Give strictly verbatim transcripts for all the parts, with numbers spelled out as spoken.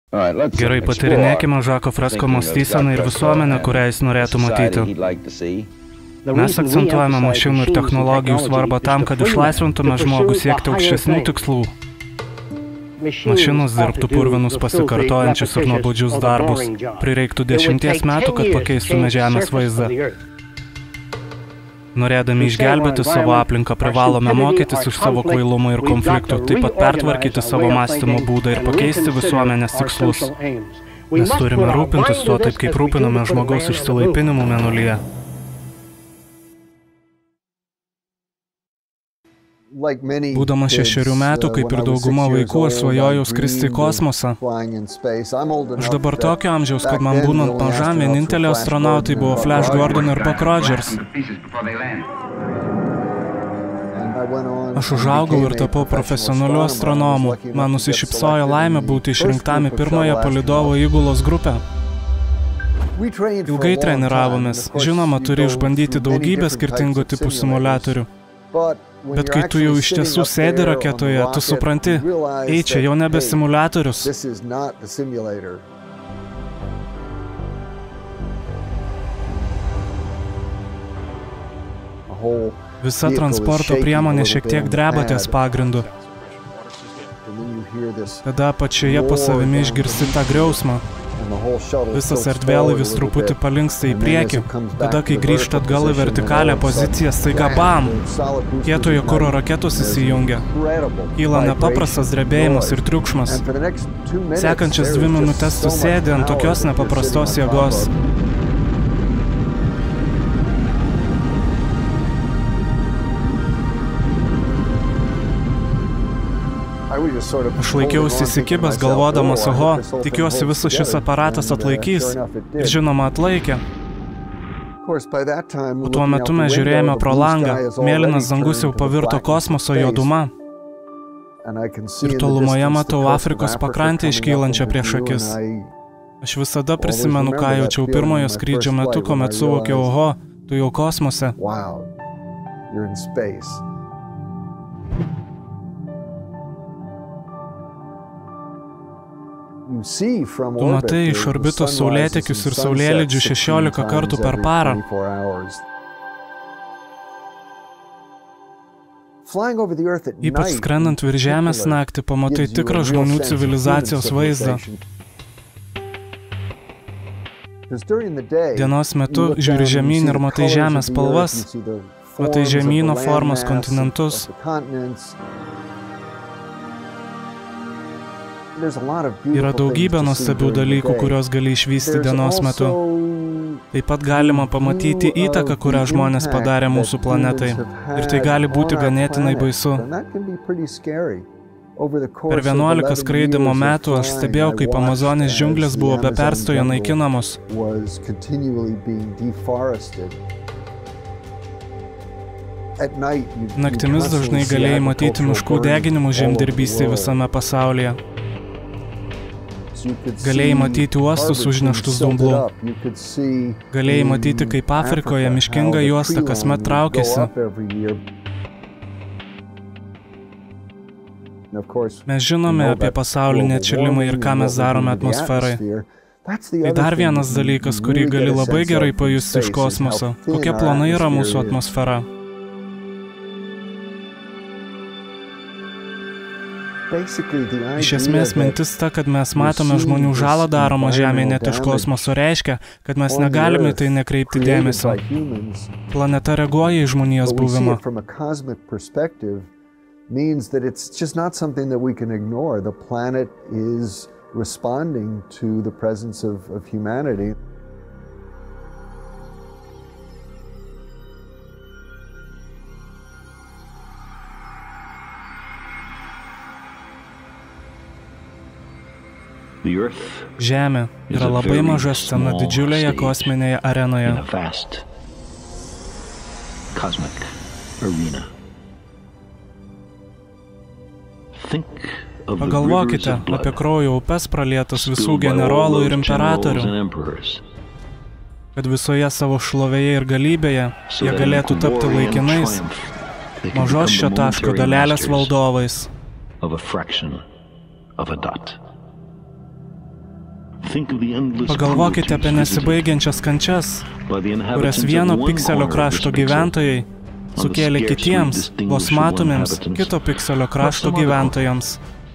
Gerai patyrinėkime Žako Fresko mąstyseną ir visuomenę, kurią jis norėtų matyti. Mes akcentuojame mašinų ir technologijų svarbą tam, kad išlaisvintume žmogų siekti aukštesnių tikslų. Mašinos dirbtų purvinus pasikartojančius ir nuobodžius darbus. Prireiktų dešimties metų, kad pakeistume Žemės vaizdą. Norėdami išgelbėti savo aplinką, privalome mokytis iš savo kvailumo ir konfliktų, taip pat pertvarkyti savo mąstymo būdą ir pakeisti visuomenės tikslus. Mes turime rūpintis tuo taip, kaip rūpiname žmogaus išsilaipinimu mėnulyje. Būdamas šešerių metų, kaip ir dauguma vaikų, aš svajojau skristi į kosmosą. Aš dabar tokio amžiaus, kad man būnant mažam, vieninteliai astronautai buvo Flash Gordon ir Buck Rogers. Aš užaugau ir tapau profesionaliu astronomu. Man nusišypsojo laimė būti išrinktam į pirmąją palydovo įgulos grupę. Ilgai treniravomės. Žinoma, turi išbandyti daugybę skirtingų tipų simuliatorių. Bet kai tu jau iš tiesų sėdi raketoje, tu supranti, ei, čia jau nebe simuliatorius. Visa transporto priemonė šiek tiek dreba ties pagrindu. Tada apačioje po savimi išgirsti tą griausmą. Visas erdvėlaivis truputį palinksta į priekį. Tada, kai grįžta atgal į vertikalią poziciją, staiga bam! Kietojo kuro raketos įsijungia. Kyla nepaprastas drebėjimas ir triukšmas. Sekančias dvi minutes tu sėdi ant tokios nepaprastos jėgos. Aš laikiausi įsikibęs galvodamas, oho, tikiuosi visas šis aparatas atlaikys. Ir žinoma atlaikė. O tuo metu mes žiūrėjome pro langą. Mėlynas dangus jau pavirto kosmoso juoduma. Ir tolumoje matau Afrikos pakrantę iškylančią prieš akis. Aš visada prisimenu, ką jaučiau pirmojo skrydžio metu, kuomet suvokiau, oho, tu jau kosmose. Tu matai iš orbitos saulėtekius ir saulėlydžių šešiolika kartų per parą. Ypač skrendant virš Žemės naktį, pamatai tikrą žmonių civilizacijos vaizdą. Dienos metu žiūri žemyn ir matai Žemės spalvas, matai žemyno formas, kontinentus. Yra daugybė nuostabių dalykų, kurios gali išvysti dienos metu. Taip pat galima pamatyti įtaką, kurią žmonės padarė mūsų planetai. Ir tai gali būti ganėtinai baisu. Per vienuolika skraidimo metų aš stebėjau, kaip Amazonės džiunglės buvo be perstojo naikinamos. Naktimis dažnai galėjai matyti miškų deginimų žemdirbystėje visame pasaulyje. Galėjai matyti uostus užneštus dumblu. Galėjai matyti, kaip Afrikoje miškinga juosta kasmet traukiasi. Mes žinome apie pasaulinį atšilimą ir ką mes darome atmosferai. Tai dar vienas dalykas, kurį gali labai gerai pajusti iš kosmoso. Kokie planai yra mūsų atmosfera? Iš esmės mintis ta, kad mes matome žmonių žalą daromą Žemėje net iš kosmoso reiškia, kad mes negalime tai nekreipti dėmesio. Planeta reaguoja į žmonijos buvimą. Žemė yra labai maža scena didžiulėje kosminėje arenoje. Pagalvokite apie kraujo upes pralietas visų generolų ir imperatorių. Kad visoje savo šlovėje ir galybėje jie galėtų tapti laikinais, mažos šio taško dalelės valdovais. Pagalvokite apie nesibaigiančias kančias, kurias vieno pikselio krašto gyventojai sukėlė kitiems, vos matomiems kito pikselio krašto gyventojams.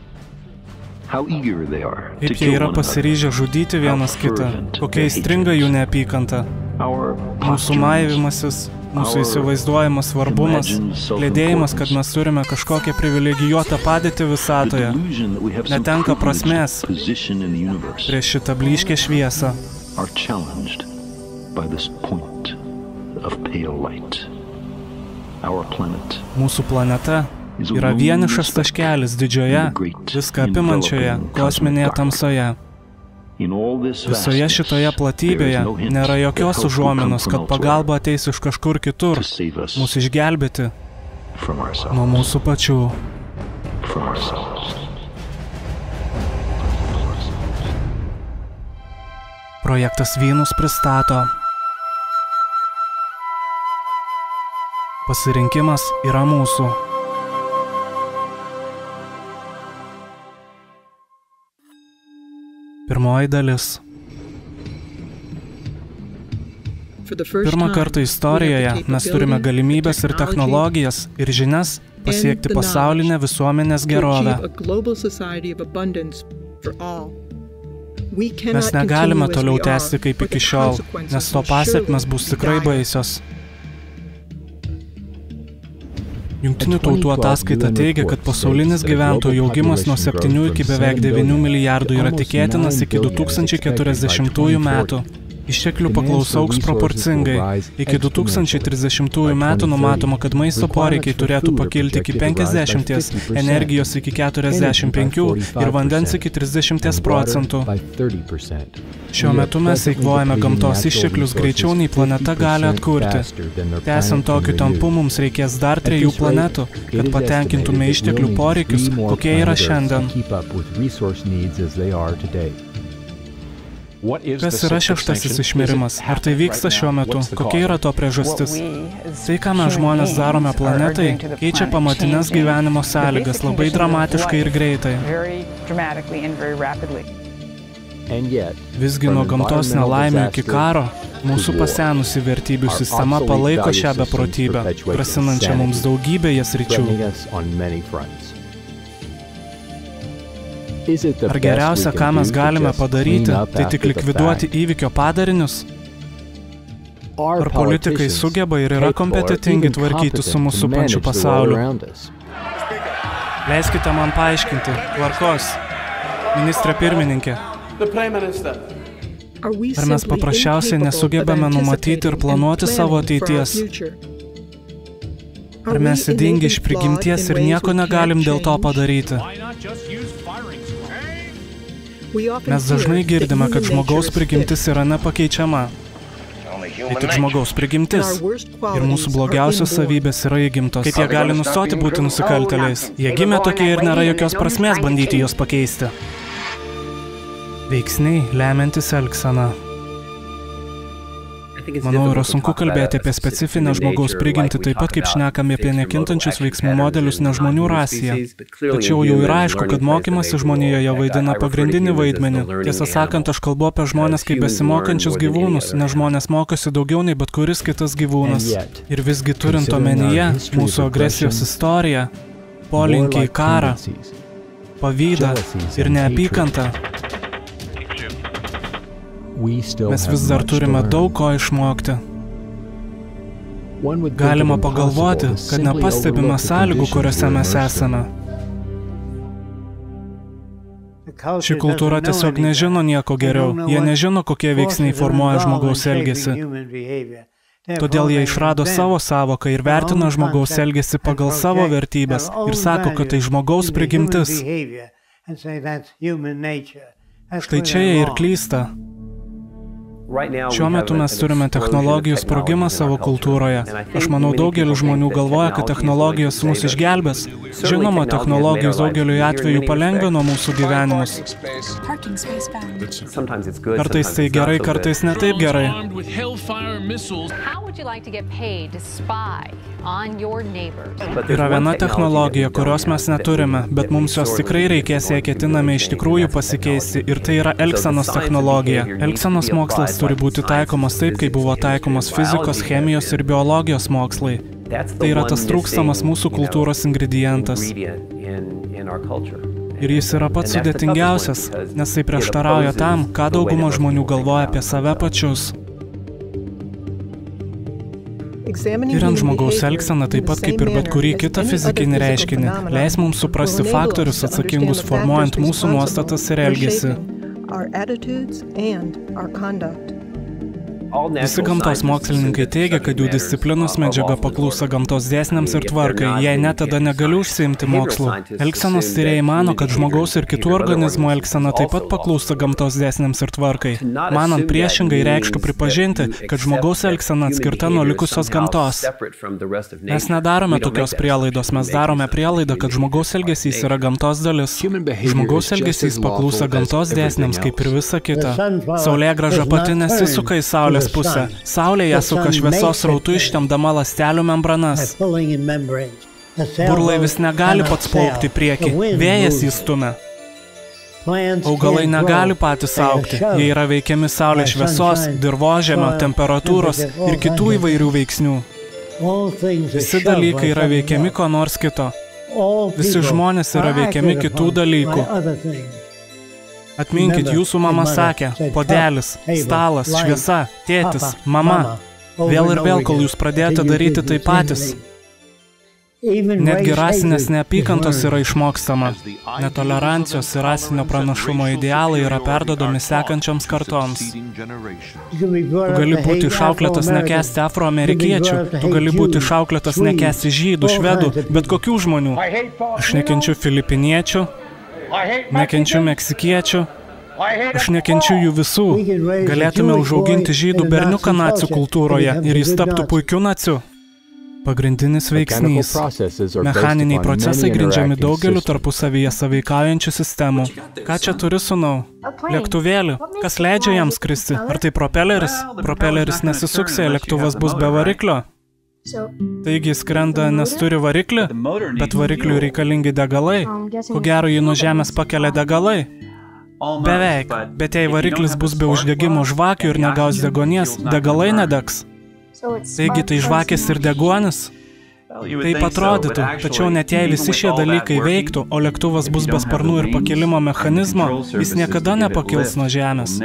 Kaip jie yra pasiryžę žudyti vienas kitą, kokia įstringa jų neapykanta. Mūsų maivimasis, mūsų įsivaizduojamas svarbumas, lėdėjimas, kad mes turime kažkokią privilegijuotą padėtį visatoje, netenka prasmės prieš šitą blyškę šviesą. Mūsų planeta yra vienišas taškelis didžioje, viską apimančioje kosminėje tamsoje. Visoje šitoje platybėje nėra jokios užuominos, kad pagalba ateis iš kažkur kitur, mūsų išgelbėti nuo mūsų pačių. Projektas Vynus pristato. Pasirinkimas yra mūsų. Pirmoji dalis. Pirmą kartą istorijoje mes turime galimybės ir technologijas ir žinias pasiekti pasaulinę visuomenės gerovę. Mes negalime toliau tęsti kaip iki šiol, nes to pasekmės bus tikrai baisios. Jungtinių tautų ataskaita teigia, kad pasaulinis gyventojų augimas nuo septynių iki beveik devynių milijardų yra tikėtinas iki du tūkstančiai keturiasdešimtųjų metų. Išteklių paklausa augs proporcingai. Iki du tūkstančiai trisdešimtųjų metų numatoma, kad maisto poreikiai turėtų pakilti iki penkiasdešimties, energijos iki keturiasdešimt penkių ir vandens iki trisdešimties procentų. Šiuo metu mes eikvojame gamtos išteklius greičiau nei planeta gali atkurti. Tęsiant tokiu tempu mums reikės dar trejų planetų, kad patenkintume išteklių poreikius, kokie yra šiandien. Kas yra šeštasis išmirimas? Ar tai vyksta šiuo metu? Kokia yra to priežastis? Tai, ką mes žmonės darome planetai, keičia pamatinės gyvenimo sąlygas labai dramatiškai ir greitai. Visgi nuo gamtos nelaimių iki karo, mūsų pasenusi vertybių sistema palaiko šią beprotybę, grasinančią mums daugybėje sričių. Ar geriausia, ką mes galime padaryti, tai tik likviduoti įvykio padarinius? Ar politikai sugeba ir yra kompetentingi tvarkyti su mūsų pačiu pasauliu? Leiskite man paaiškinti. Tvarkos. Ministrė pirmininkė. Ar mes paprasčiausiai nesugebame numatyti ir planuoti savo ateities? Ar mes įdingi iš prigimties ir nieko negalim dėl to padaryti? Mes dažnai girdime, kad žmogaus prigimtis yra nepakeičiama. Tai tik žmogaus prigimtis. Ir mūsų blogiausios savybės yra įgimtos. Kaip jie gali nustoti būti nusikaltėliais? Jie gimė tokie ir nėra jokios prasmės bandyti juos pakeisti. Veiksniai lemiantis elgseną. Manau, yra sunku kalbėti apie specifinę žmogaus prigimtį, taip pat kaip šnekame apie nekintančius veiksmų modelius ne žmonių rasėje. Tačiau jau yra aišku, kad mokymasi žmonijoje vaidina pagrindinį vaidmenį. Tiesą sakant, aš kalbu apie žmonės kaip besimokančius gyvūnus, nes žmonės mokosi daugiau nei bet kuris kitas gyvūnas. Ir visgi turint omenyje mūsų agresijos istoriją, polinkį į karą, pavydą ir neapykantą, mes vis dar turime daug ko išmokti. Galima pagalvoti, kad nepastebime sąlygų, kuriuose mes esame. Ši kultūra tiesiog nežino nieko geriau. Jie nežino, kokie veiksniai formuoja žmogaus elgesį. Todėl jie išrado savo sąvoką ir vertina žmogaus elgesį pagal savo vertybės ir sako, kad tai žmogaus prigimtis. Štai čia jie ir klysta. Šiuo metu mes turime technologijų sprogimą savo kultūroje. Aš manau, daugelis žmonių galvoja, kad technologijos mus išgelbės. Žinoma, technologijos daugeliu atveju palengvino mūsų gyvenimus. Kartais tai gerai, kartais ne taip gerai. Yra viena technologija, kurios mes neturime, bet mums jos tikrai reikės, jei ketiname iš tikrųjų pasikeisti, ir tai yra elgsenos technologija. Elgsenos mokslas turi būti taikomas taip, kaip buvo taikomas fizikos, chemijos ir biologijos mokslai. Tai yra tas trūkstamas mūsų kultūros ingredientas. Ir jis yra pats sudėtingiausias, nes tai prieštarauja tam, ką dauguma žmonių galvoja apie save pačius. Tiriant žmogaus elgseną, taip pat kaip ir bet kurį kitą fizikinį reiškinį, leis mums suprasti faktorius atsakingus formuojant mūsų nuostatas ir elgesį. Visi gamtos mokslininkai teigia, kad jų disciplinos medžiaga paklauso gamtos dėsniams ir tvarkai, jei ne, tada negaliu užsiimti mokslu. Elgsenos tyrėjai mano, kad žmogaus ir kitų organizmų elgsena taip pat paklauso gamtos dėsniams ir tvarkai. Manant priešingai reikštų pripažinti, kad žmogaus elgsena atskirta nuo likusios gamtos. Mes nedarome tokios prielaidos, mes darome prielaidą, kad žmogaus elgesys yra gamtos dalis. Žmogaus elgesys paklauso gamtos dėsniams kaip ir visa kita. Saulėgrąža pati nesisuka į saulės pusę. Saulė ją suka šviesos srautu ištempdama ląstelių membranas. Burlaivis negali pats plaukti į priekį, vėjas jį stumia. Augalai negali patys augti, jie yra veikiami saulės šviesos, dirvožemio, temperatūros ir kitų įvairių veiksnių. Visi dalykai yra veikiami ko nors kito. Visi žmonės yra veikiami kitų dalykų. Atminkit, jūsų mama sakė, puodelis, stalas, šviesa, tėtis, mama. Vėl ir vėl, kol jūs pradėjote daryti tai patys. Netgi rasinės neapykantos yra išmokstama. Netolerancijos ir rasinio pranašumo idealai yra perduodami sekančioms kartoms. Tu gali būti išauklėtas nekęsti afroamerikiečių, tu gali būti išauklėtas nekęsti žydų, švedų, bet kokių žmonių. Aš nekenčiu filipiniečių, nekenčiu meksikiečių, aš nekenčiu jų visų. Galėtume užauginti žydų berniuką nacių kultūroje ir jis taptų puikiu naciu. Pagrindinis veiksnys. Mechaniniai procesai grindžiami daugeliu tarpusavyje sąveikaujančių sistemų. Ką čia turi, sūnau? Lėktuvėlį. Kas leidžia jam skristi? Ar tai propeleris? Propeleris nesisuks, jei lėktuvas bus be variklio. Taigi skrenda, nes turi variklį, bet varikliui reikalingi degalai. Ko gero jį nuo žemės pakelia degalai. Beveik, bet jei variklis bus be uždegimo žvakių ir negaus degonės, degalai nedegs. Taigi tai žvakės ir deguonis. Taip atrodytų, tačiau net jei visi šie dalykai veiktų, o lėktuvas bus be sparnų ir pakilimo mechanizmo, jis niekada nepakils nuo žemės.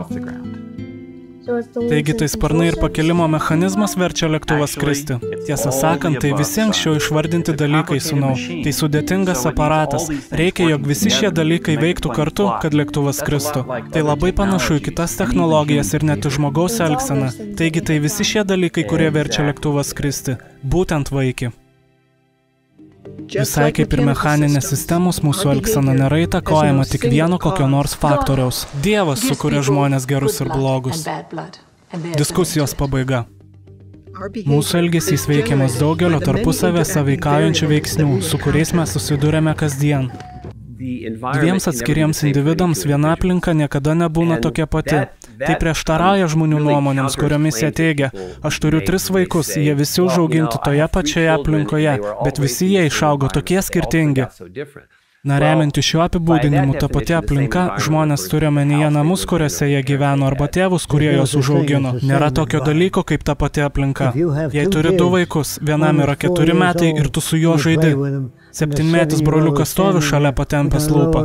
Taigi tai sparnai ir pakilimo mechanizmas verčia lėktuvą skristi. Tiesą sakant, tai visi anksčiau išvardinti dalykai, sūnau. Tai sudėtingas aparatas. Reikia, jog visi šie dalykai veiktų kartu, kad lėktuvas skristų. Tai labai panašu į kitas technologijas ir net į žmogaus elgseną. Taigi tai visi šie dalykai, kurie verčia lėktuvą skristi. Būtent vaiki. Visai kaip ir mechaninės sistemos, mūsų elgsena nėra įtakojama tik vieno kokio nors faktoriaus. Dievas sukuria žmonės gerus ir blogus. Diskusijos pabaiga. Mūsų elgesys veikiamas daugelio tarpusavę sąveikaujančių veiksnių, su kuriais mes susidurėme kasdien. Dviems atskiriems individams viena aplinka niekada nebūna tokia pati. Tai prieštarauja žmonių nuomonėms, kuriomis jie teigia, aš turiu tris vaikus, jie visi užauginti toje pačioje aplinkoje, bet visi jie išaugo tokie skirtingi. Na, remianti šiuo apibūdinimu, ta pati aplinka, žmonės turi omenyje namus, kuriuose jie gyveno, arba tėvus, kurie juos užaugino. Nėra tokio dalyko, kaip ta pati aplinka. Jei turi du vaikus, vienam yra keturi metai ir tu su juo žaidi. Septynmetis broliukas stovi šalia patempęs lūpą.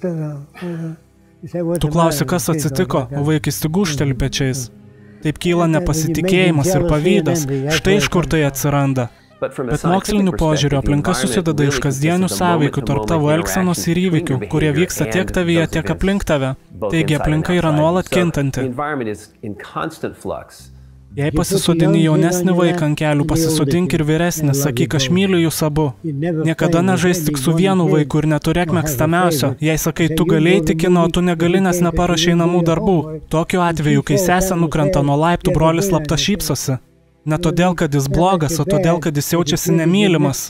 Tu klausi, kas atsitiko, o vaikis tik gūžteli pečiais. Taip kyla nepasitikėjimas ir pavydas. Štai iš kur tai atsiranda. Bet moksliniu požiūriu aplinka susideda iš kasdienių sąveikų tarp tavo elgsenos ir įvykių, kurie vyksta tiek tavyje, tiek aplink tave. Taigi aplinka yra nuolat kintanti. Jei pasisodini jaunesnį vaiką ant kelių, pasisodink ir vyresnį, sakyk, aš myliu jūs abu. Niekada nežais tik su vienu vaiku ir neturėk mėgstamiausio. Jei sakai, tu galėjai tik kino, tu negali, nes neparašai namų darbų. Tokiu atveju, kai sesė nukrenta nuo laiptų, brolis slapta šypsosi. Ne todėl, kad jis blogas, o todėl, kad jis jaučiasi nemylimas.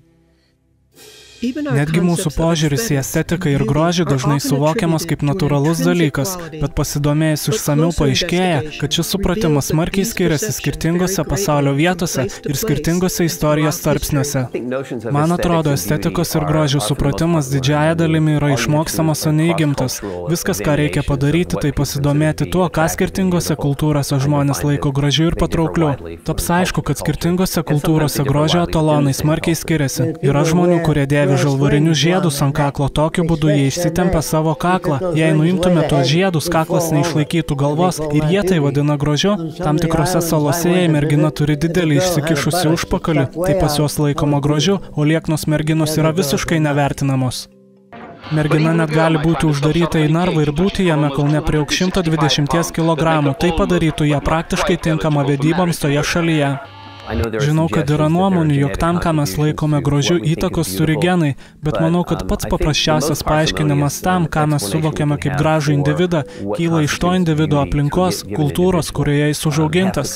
Netgi mūsų požiūris į estetiką ir grožį dažnai suvokiamas kaip natūralus dalykas, bet pasidomėjus išsamiau paaiškėja, kad šis supratimas smarkiai skiriasi skirtingose pasaulio vietose ir skirtingose istorijos tarpsniuose. Man atrodo, estetikos ir grožio supratimas didžiąja dalimi yra išmokstamas, o neįgimtas. Viskas, ką reikia padaryti, tai pasidomėti tuo, ką skirtingose kultūrose žmonės laiko gražiu ir patraukliu. Taps aišku, kad skirtingose kultūrose grožio etalonai smarkiai skiriasi. Yra žmonių, kurie dėvi žalvarinius žiedus ant kaklo, tokiu būdu jie išsitempia savo kaklą. Jei nuimtume tuos žiedus, kaklas neišlaikytų galvos ir jie tai vadina grožiu. Tam tikrose salose, jei mergina turi didelį išsikišusi užpakalį, tai pas juos laikoma grožiu, o lieknos merginos yra visiškai nevertinamos. Mergina net gali būti uždaryta į narvą ir būti jame, kol nepriaugs šimto dvidešimties kilogramų. Tai padarytų ją praktiškai tinkamą vedyboms toje šalyje. Žinau, kad yra nuomonių, jog tam, ką mes laikome grožiu, įtakos turi genai, bet manau, kad pats paprasčiausias paaiškinimas tam, ką mes suvokiame kaip gražų individą, kyla iš to individo aplinkos, kultūros, kurioje jis užaugintas.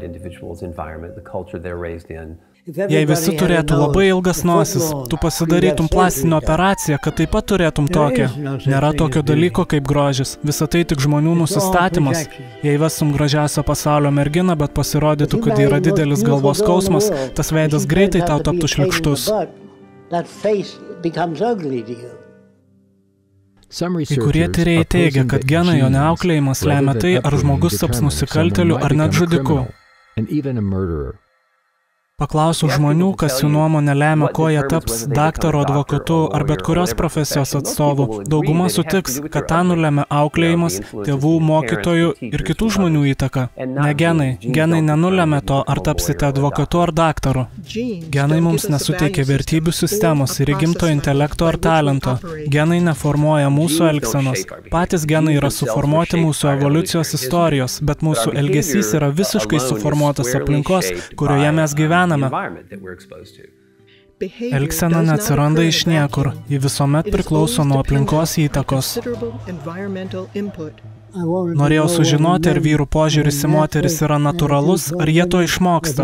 Jei visi turėtų labai ilgas nosis, tu pasidarytum plastinę operaciją, kad taip pat turėtum tokią. Nėra tokio dalyko kaip grožis. Visa tai tik žmonių nusistatymas. Jei vestum gražiausią pasaulio merginą, bet pasirodytų, kad yra didelis galvos skausmas, tas veidas greitai tau taptų šlykštus. Kai kurie tyrėjai teigia, kad genai, o ne auklėjimas lemia tai, ar žmogus taps nusikaltėliu ar net žudiku. Paklausiu žmonių, kas jų nuomonė lemia, ko jie taps daktaro, advokatu ar bet kurios profesijos atstovų. Dauguma sutiks, kad tą nulemia auklėjimas, tėvų, mokytojų ir kitų žmonių įtaka. Ne genai. Genai nenulemia to, ar tapsite advokatu ar daktaru. Genai mums nesuteikia vertybių sistemos ir įgimto intelekto ar talento. Genai neformuoja mūsų elgsenos. Patys genai yra suformuoti mūsų evoliucijos istorijos, bet mūsų elgesys yra visiškai suformuotas aplinkos, kurioje mes gyvename. Elgsena neatsiranda iš niekur, ji visuomet priklauso nuo aplinkos įtakos. Norėjau sužinoti, ar vyrų požiūris į moteris yra natūralus, ar jie to išmoksta.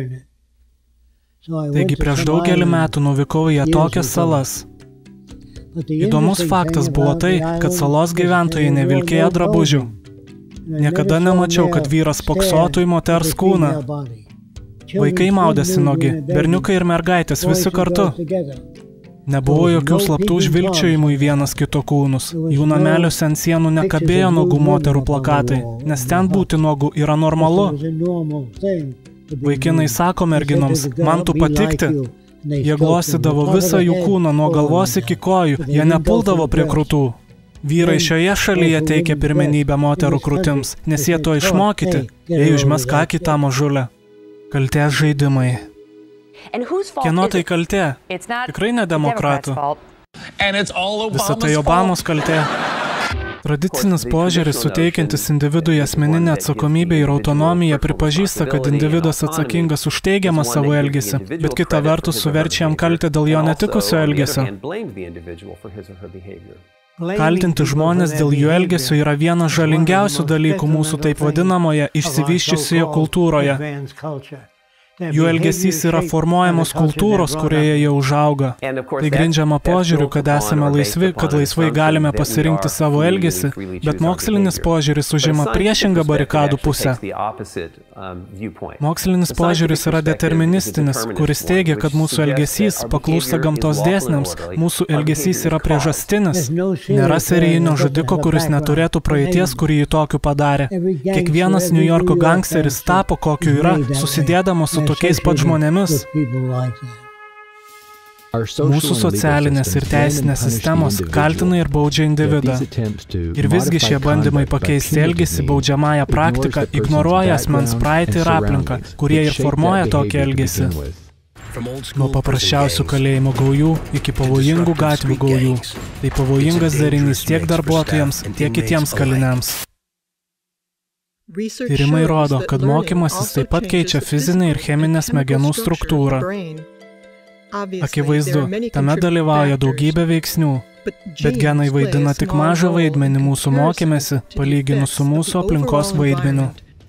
Taigi prieš daugelį metų nuvykau į tokias salas. Įdomus faktas buvo tai, kad salos gyventojai nevilkėjo drabužių. Niekada nemačiau, kad vyras poksotų į moters kūną. Vaikai maudėsi nogi, berniukai ir mergaitės visi kartu. Nebuvo jokių slaptų žvilgčiojimų į vienas kito kūnus. Jų nameliuose ant sienų nekabėjo nuogų moterų plakatai, nes ten būti nuogų yra normalu. Vaikinai sako merginoms, man tu patikti. Jie glostydavo visą jų kūną nuo galvos iki kojų, jie nepuldavo prie krūtų. Vyrai šioje šalyje teikia pirmenybę moterų krūtims, nes jie to išmokyti. Jei užmesk akį tą mažulę. Kaltės žaidimai. Kieno tai kaltė? Tikrai ne demokratų. Visa tai Obamos kaltė. Tradicinis požiūris, suteikiantis individui asmeninę atsakomybę ir autonomiją, pripažįsta, kad individas atsakingas už teigiamą savo elgesį, bet kita vertus suverčia jam kaltę dėl jo netikusio elgesio. Kaltinti žmonės dėl jų elgesio yra vienas žalingiausių dalykų mūsų taip vadinamoje išsivysčiusioje kultūroje. Jų elgesys yra formuojamos kultūros, kurioje jie užauga. Tai grindžiama požiūriu, kad esame laisvi, kad laisvai galime pasirinkti savo elgesį, bet mokslinis požiūris užima priešingą barikadų pusę. Mokslinis požiūris yra deterministinis, kuris teigia, kad mūsų elgesys paklūsta gamtos dėsniams, mūsų elgesys yra priežastinis. Nėra serijinio žudiko, kuris neturėtų praeities, kurį jį tokiu padarė. Kiekvienas New Yorko gangsteris tapo, kokiu yra, susidėdamas su tokiais pat žmonėmis. Mūsų socialinės ir teisinės sistemos kaltina ir baudžia individą. Ir visgi šie bandymai pakeisti elgesį baudžiamąją praktiką ignoruoja asmens praeitį ir aplinką, kurie ir formuoja tokį elgesį. Nuo paprasčiausių kalėjimo gaujų iki pavojingų gatvių gaujų. Tai pavojingas darinys tiek darbuotojams, tiek kitiems kaliniams. Tyrimai rodo, kad mokymasis taip pat keičia fizinę ir cheminę smegenų struktūrą. Akivaizdu, tame dalyvauja daugybė veiksnių, bet genai vaidina tik mažą vaidmenį mūsų mokymesi, palyginus su mūsų aplinkos vaidmeniu.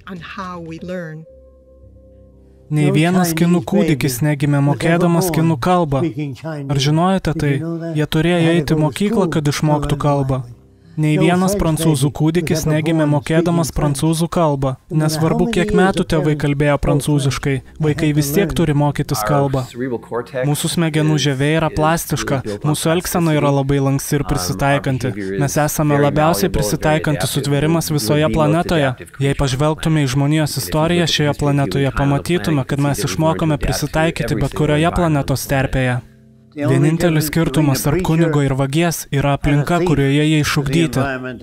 Nei vienas kinų kūdikis negimė mokėdamas kinų kalbą. Ar žinojote tai? Jie turėjo eiti į mokyklą, kad išmoktų kalbą. Nei vienas prancūzų kūdikis negimė mokėdamas prancūzų kalbą. Nesvarbu, kiek metų tėvai kalbėjo prancūziškai, vaikai vis tiek turi mokytis kalbą. Mūsų smegenų žievė yra plastiška, mūsų elgsena yra labai lanksti ir prisitaikanti. Mes esame labiausiai prisitaikanti sutvėrimas visoje planetoje. Jei pažvelgtume į žmonijos istoriją šioje planetoje, pamatytume, kad mes išmokome prisitaikyti bet kurioje planetos terpėje. Vienintelis skirtumas tarp kunigo ir vagies yra aplinka, kurioje jie išugdyti.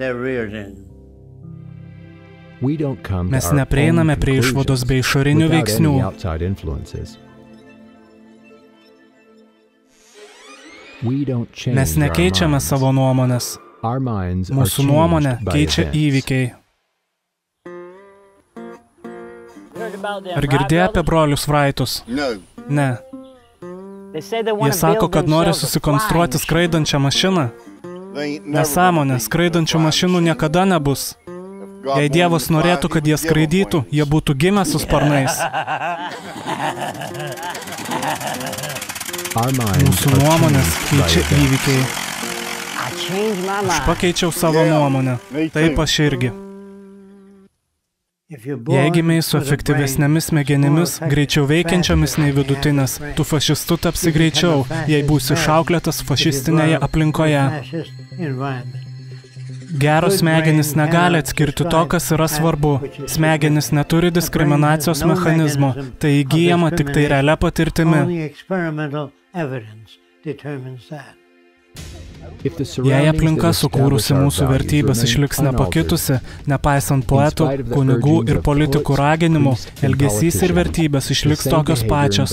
Mes neprieiname prie išvados be išorinių veiksnių. Mes nekeičiame savo nuomonės. Mūsų nuomonę keičia įvykiai. Ar girdėjai apie brolius Wrightus? Ne. Jie sako, kad nori susikonstruoti skraidančią mašiną. Nesąmonė, skraidančių mašinų niekada nebus. Jei Dievas norėtų, kad jie skraidytų, jie būtų gimę su sparnais. Mūsų nuomonės keičia įvykiai. Aš pakeičiau savo nuomonę. Taip aš irgi. Jei gimei su efektyvesnėmis smegenimis, greičiau veikiančiomis nei vidutinės, tu fašistu tapsi greičiau, jei būsi išauklėtas fašistinėje aplinkoje. Geros smegenys negali atskirti to, kas yra svarbu. Smegenys neturi diskriminacijos mechanizmo, tai įgyjama tik tai realia patirtimi. Jei aplinka sukūrusi mūsų vertybės išliks nepakitusi, nepaisant poetų, kunigų ir politikų raginimų, elgesys ir vertybės išliks tokios pačios.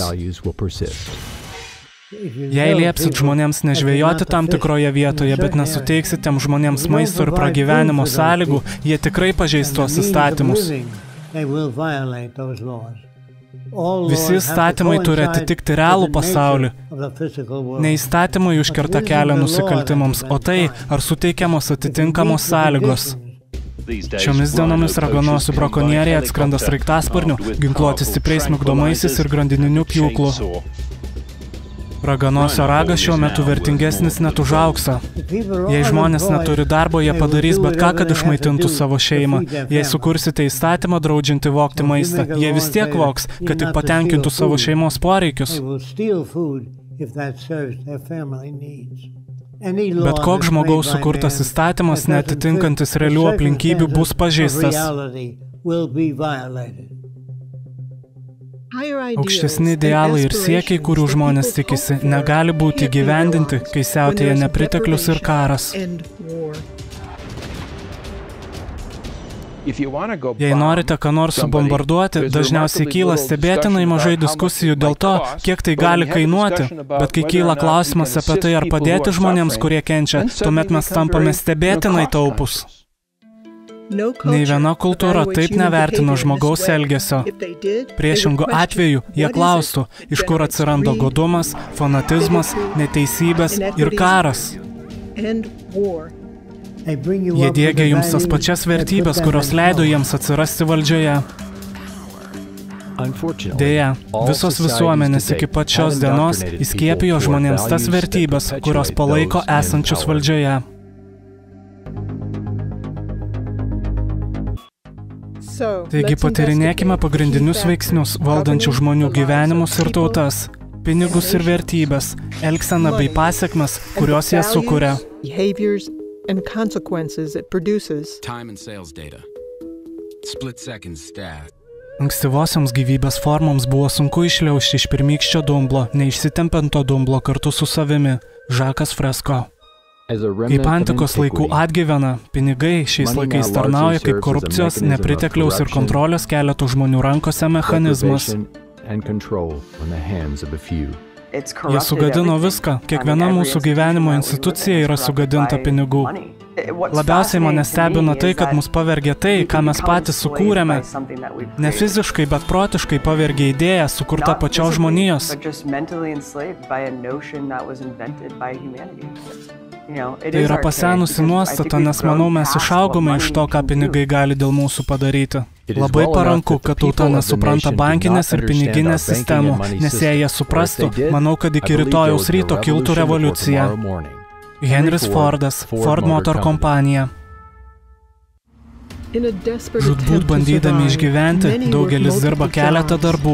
Jei liepsit žmonėms nežvejoti tam tikroje vietoje, bet nesuteiksit tiem žmonėms maisto ir pragyvenimo sąlygų, jie tikrai pažeis tuos įstatymus. Visi įstatymai turi atitikti realų pasaulį. Ne įstatymai užkerta kelią nusikaltimams, o tai, ar suteikiamos atitinkamos sąlygos. Šiomis dienomis raganosių brakonieriai atskrenda sraigtasparnių, ginkluoti stipriais migdomaisiais ir grandininiu pjūklu. Raganosio ragas šiuo metu vertingesnis net už auksą. Jei žmonės neturi darbo, jie padarys bet ką, kad išmaitintų savo šeimą. Jei sukursite įstatymą draudžiantį vogti maistą, jie vis tiek vogs, kad tik patenkintų savo šeimos poreikius. Bet koks žmogaus sukurtas įstatymas, neatitinkantis realių aplinkybių, bus pažeistas. Aukštesni idealai ir siekiai, kurių žmonės tikisi, negali būti įgyvendinti, kai siautėja nepriteklius ir karas. Jei norite ką nors subombarduoti, dažniausiai kyla stebėtinai mažai diskusijų dėl to, kiek tai gali kainuoti, bet kai kyla klausimas apie tai, ar padėti žmonėms, kurie kenčia, tuomet mes tampame stebėtinai taupus. Nei viena kultūra taip nevertino žmogaus elgesio. Priešingų atveju jie klaustų, iš kur atsiranda godumas, fanatizmas, neteisybės ir karas. Jie diegia jums tas pačias vertybės, kurios leido jiems atsirasti valdžioje. Deja, visos visuomenės iki pat šios dienos įskiepijo žmonėms tas vertybės, kurios palaiko esančius valdžioje. Taigi patyrinėkime pagrindinius veiksnius, valdančių žmonių gyvenimus ir tautas, pinigus ir vertybės, elgseną bei pasekmes, kurios jie sukuria. Ankstyvosioms gyvybės formoms buvo sunku išliaužti iš pirmykščio dumblo, neišsitempiant to dumblo kartu su savimi. Žakas Fresko. Kaip antikos laikų atgyvena, pinigai šiais laikais tarnauja kaip korupcijos, nepritekliaus ir kontrolės keletų žmonių rankose mechanizmas. Jie sugadino viską, kiekviena mūsų gyvenimo institucija yra sugadinta pinigų. Labiausiai mane stebina tai, kad mus pavergė tai, ką mes patys sukūrėme. Ne fiziškai, bet protiškai pavergė idėją, sukurta pačios žmonijos. Tai yra pasenusi nuostata, nes manau mes išaugome iš to, ką pinigai gali dėl mūsų padaryti. Labai paranku, kad tauta nesupranta bankinės ir piniginės sistemų, nes jei jie suprastų, manau, kad iki rytojaus ryto kiltų revoliucija. Henris Fordas, Ford Motor kompanija. Žūtbūt bandydami išgyventi, daugelis dirba keletą darbų.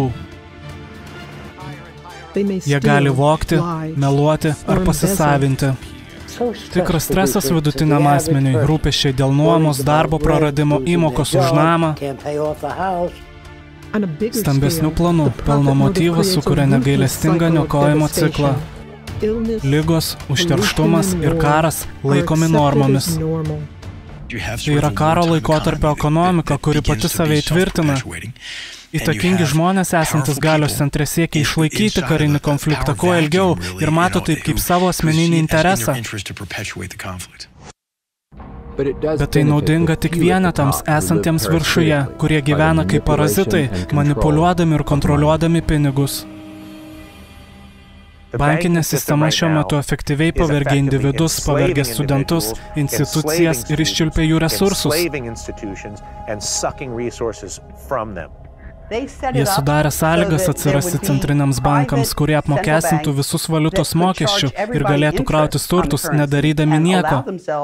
Jie gali vogti, meluoti ar pasisavinti. Tikras stresas vidutiniam asmeniui, rūpesčiai dėl nuomos, darbo praradimo, įmokos už namą. Stambesnių planų, pelno motyvas sukuria negailestingą niokojimo ciklą. Ligos, užterštumas ir karas laikomi normomis. Tai yra karo laikotarpio ekonomika, kuri pati save įtvirtina. Įtakingi žmonės esantis galios centre siekia išlaikyti karinį konfliktą kuo ilgiau ir mato taip kaip savo asmeninį interesą. Bet tai naudinga tik vienetams esantiems viršuje, kurie gyvena kaip parazitai, manipuliuodami ir kontroliuodami pinigus. Bankinė sistema šiuo metu efektyviai pavergia individus, pavergia studentus, institucijas ir iščiulpia jų resursus. Jie sudarė sąlygas atsirasti centriniams bankams, kurie apmokestintų visus valiutos mokesčių ir galėtų krautis turtus, nedarydami nieko.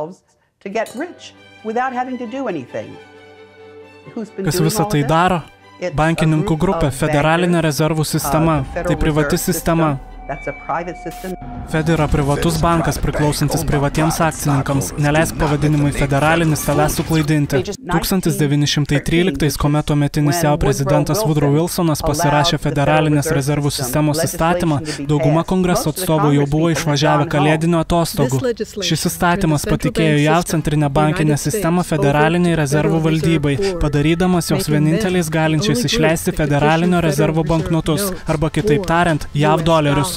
Kas visą tai daro? Bankininkų grupė, Federalinė rezervų sistema. Tai privati sistema. Fed yra privatus bankas priklausantis privatiems akcininkams. Neleisk pavadinimui federalinis tavęs suklaidinti. tūkstantis devyni šimtai tryliktais, kuomet tuometinis jav prezidentas Woodrow Wilsonas pasirašė Federalinės rezervų sistemos įstatymą, dauguma kongreso atstovų jau buvo išvažiavę kalėdinių atostogų. Šis įstatymas patikėjo jav centrinę bankinę sistemą Federaliniai rezervų valdybai, padarydamas jos vieninteliais galinčiais išleisti Federalinio rezervo banknotus, arba kitaip tariant, jav dolerius.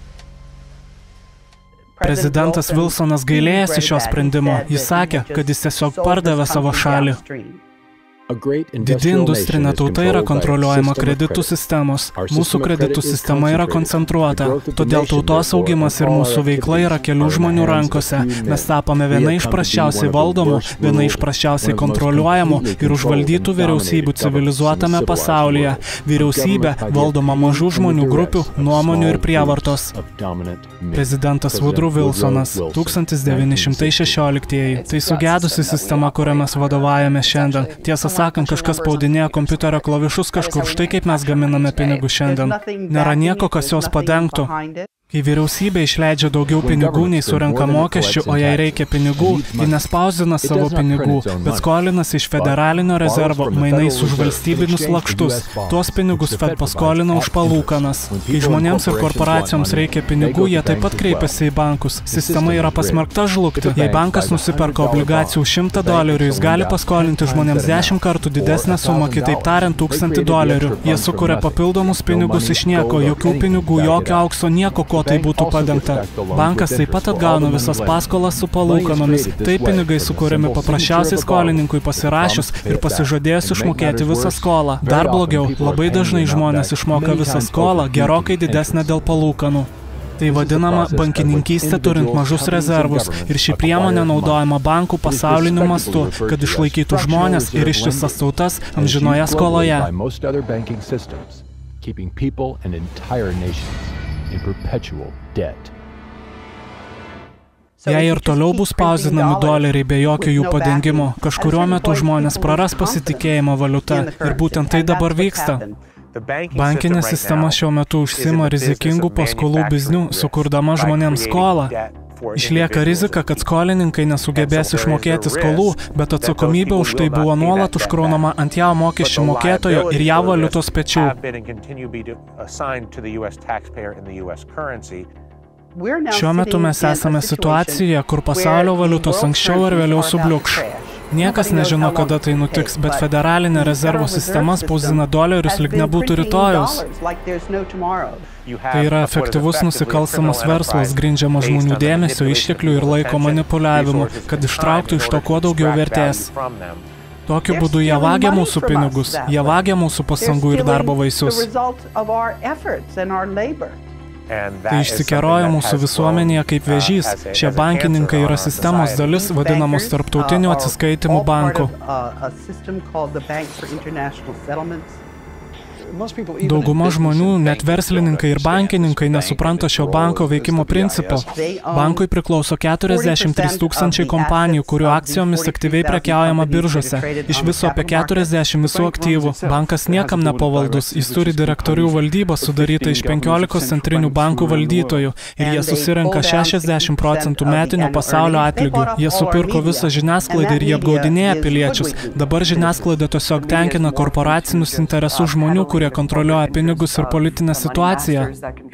Prezidentas Wilsonas gailėjasi šio sprendimo. Jis sakė, kad jis tiesiog pardavė savo šalį. Didi industrinė tauta yra kontroliuojama kreditų sistemos. Mūsų kreditų sistema yra koncentruota. Todėl tautos augimas ir mūsų veikla yra kelių žmonių rankose. Mes tapome viena iš prasčiausiai valdomų, viena iš prasčiausiai kontroliuojamų ir užvaldytų vyriausybių civilizuotame pasaulyje. Vyriausybė valdoma mažų žmonių grupių, nuomonių ir prievartos. Prezidentas Woodrow Wilsonas, tūkstantis devyni šimtai šešioliktieji. Tai sugedusi sistema, kurią mes vadovaujame šiandien. Tiesą sakant, kažkas spaudinėja kompiuterio klavišus kažkur, štai kaip mes gaminame pinigų šiandien. Nėra nieko, kas jos padengtų. Kai vyriausybė išleidžia daugiau pinigų, nei surenka mokesčių, o jei reikia pinigų, ji nespausdina savo pinigų, bet skolinasi iš Federalinio rezervo mainais už valstybinius lakštus. Tuos pinigus Fed paskolina už palūkanas. Kai žmonėms ir korporacijoms reikia pinigų, jie taip pat kreipiasi į bankus. Sistema yra pasmerkta žlugti. Jei bankas nusiperka obligacijų šimtą dolerių, jis gali paskolinti žmonėms dešimt kartų didesnę sumą, kitaip tariant, tūkstantį dolerių. Jie sukuria papildomus pinigus iš nieko, jokių pinigų, jokio aukso, nieko, ko tai būtų padengta. Bankas taip pat atgauna visas paskolas su palūkanomis. Tai pinigai sukūrėmi paprasčiausiai skolininkui pasirašius ir pasižadėjus išmokėti visą skolą. Dar blogiau, labai dažnai žmonės išmoka visą skolą, gerokai didesnę dėl palūkanų. Tai vadinama bankininkystė turint mažus rezervus ir ši priemonė naudojama bankų pasauliniu mastu, kad išlaikytų žmonės ir ištisas tautas amžinoje skoloje. Jei ir toliau bus spausdinami doleriai be jokio jų padengimo, kažkuriuo metu žmonės praras pasitikėjimą valiuta ir būtent tai dabar vyksta. Bankinė sistema šiuo metu užsima rizikingų paskolų biznių, sukurdama žmonėms skolą. Išlieka rizika, kad skolininkai nesugebės išmokėti skolų, bet atsakomybė už tai buvo nuolat užkraunama ant jav mokesčių mokėtojo ir jav valiutos pečių. Šiuo metu mes esame situacijoje, kur pasaulio valiutos anksčiau ar vėliau subliukš. Niekas nežino, kada tai nutiks, bet federalinė rezervų sistema spausdina dolerius lyg nebūtų rytojaus. Tai yra efektyvus nusikalstamas verslas, grindžiamas žmonių dėmesio, išteklių ir laiko manipuliavimu, kad ištrauktų iš to kuo daugiau vertės. Tokiu būdu jie vagia mūsų pinigus, jie vagia mūsų pastangų ir darbo vaisius. Tai išsikeroja mūsų visuomenėje kaip vėžys. Šie bankininkai yra sistemos dalis, vadinamos tarptautinių atsiskaitimų banku. Dauguma žmonių, net verslininkai ir bankininkai, nesupranta šio banko veikimo principo. Bankui priklauso keturiasdešimt trys tūkstančiai kompanijų, kurių akcijomis aktyviai prekiaujama biržose. Iš viso apie keturiasdešimt visų aktyvų. Bankas niekam nepavaldus. Jis turi direktorių valdybą sudarytą iš penkiolikos centrinių bankų valdytojų ir jie susirenka šešiasdešimt procentų metinio pasaulio atlygių. Jie supirko visą žiniasklaidą ir jie apgaudinėja piliečius. Dabar žiniasklaida tiesiog tenkina korporacinius interesus žmonių, kurie kontroliuoja pinigus ir politinę situaciją.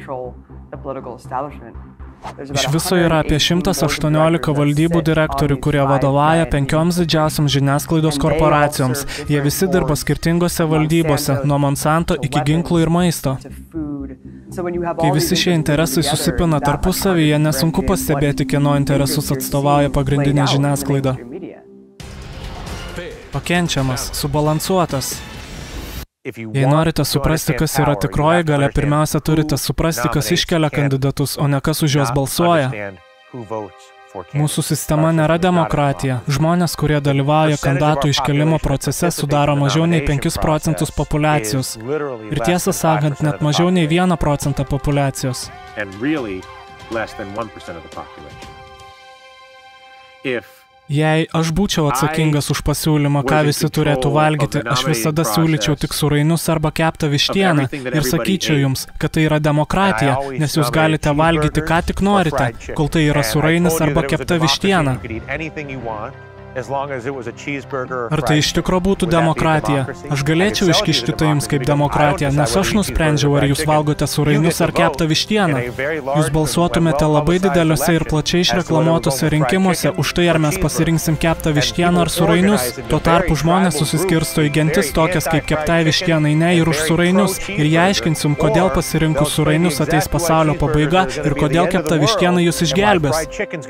Iš viso yra apie šimtas aštuoniolika valdybų direktorių, kurie vadovauja penkioms didžiausiams žiniasklaidos korporacijoms. Jie visi dirba skirtingose valdybose, nuo Monsanto iki ginklų ir maisto. Kai visi šie interesai susipina tarpusavyje, nesunku pastebėti, kieno interesus atstovauja pagrindinė žiniasklaida. Pakenčiamas, subalansuotas. Jei norite suprasti, kas yra tikroji galia, pirmiausia turite suprasti, kas iškelia kandidatus, o ne kas už juos balsuoja. Mūsų sistema nėra demokratija. Žmonės, kurie dalyvauja kandidatų iškelimo procese, sudaro mažiau nei penkis procentus populiacijos. Ir tiesą sakant, net mažiau nei vieną procentą populiacijos. Jei aš būčiau atsakingas už pasiūlymą, ką visi turėtų valgyti, aš visada siūlyčiau tik sūrainius arba keptą vištieną ir sakyčiau jums, kad tai yra demokratija, nes jūs galite valgyti ką tik norite, kol tai yra sūrainis arba kepta vištiena. Ar tai iš tikro būtų demokratija? Aš galėčiau iškišti tai jums kaip demokratija, nes aš nusprendžiau, ar jūs valgote sūrainius ar keptą vištieną. Jūs balsuotumėte labai dideliuose ir plačiai išreklamuotose rinkimuose už tai, ar mes pasirinksim keptą vištieną ar sūrainius. Tuo tarpu žmonės susiskirsto į gentis tokias kaip keptai vištienai ne ir už sūrainius. Ir jie aiškinsim, kodėl pasirinkus sūrainius ateis pasaulio pabaiga ir kodėl kepta vištiena jūs išgelbės.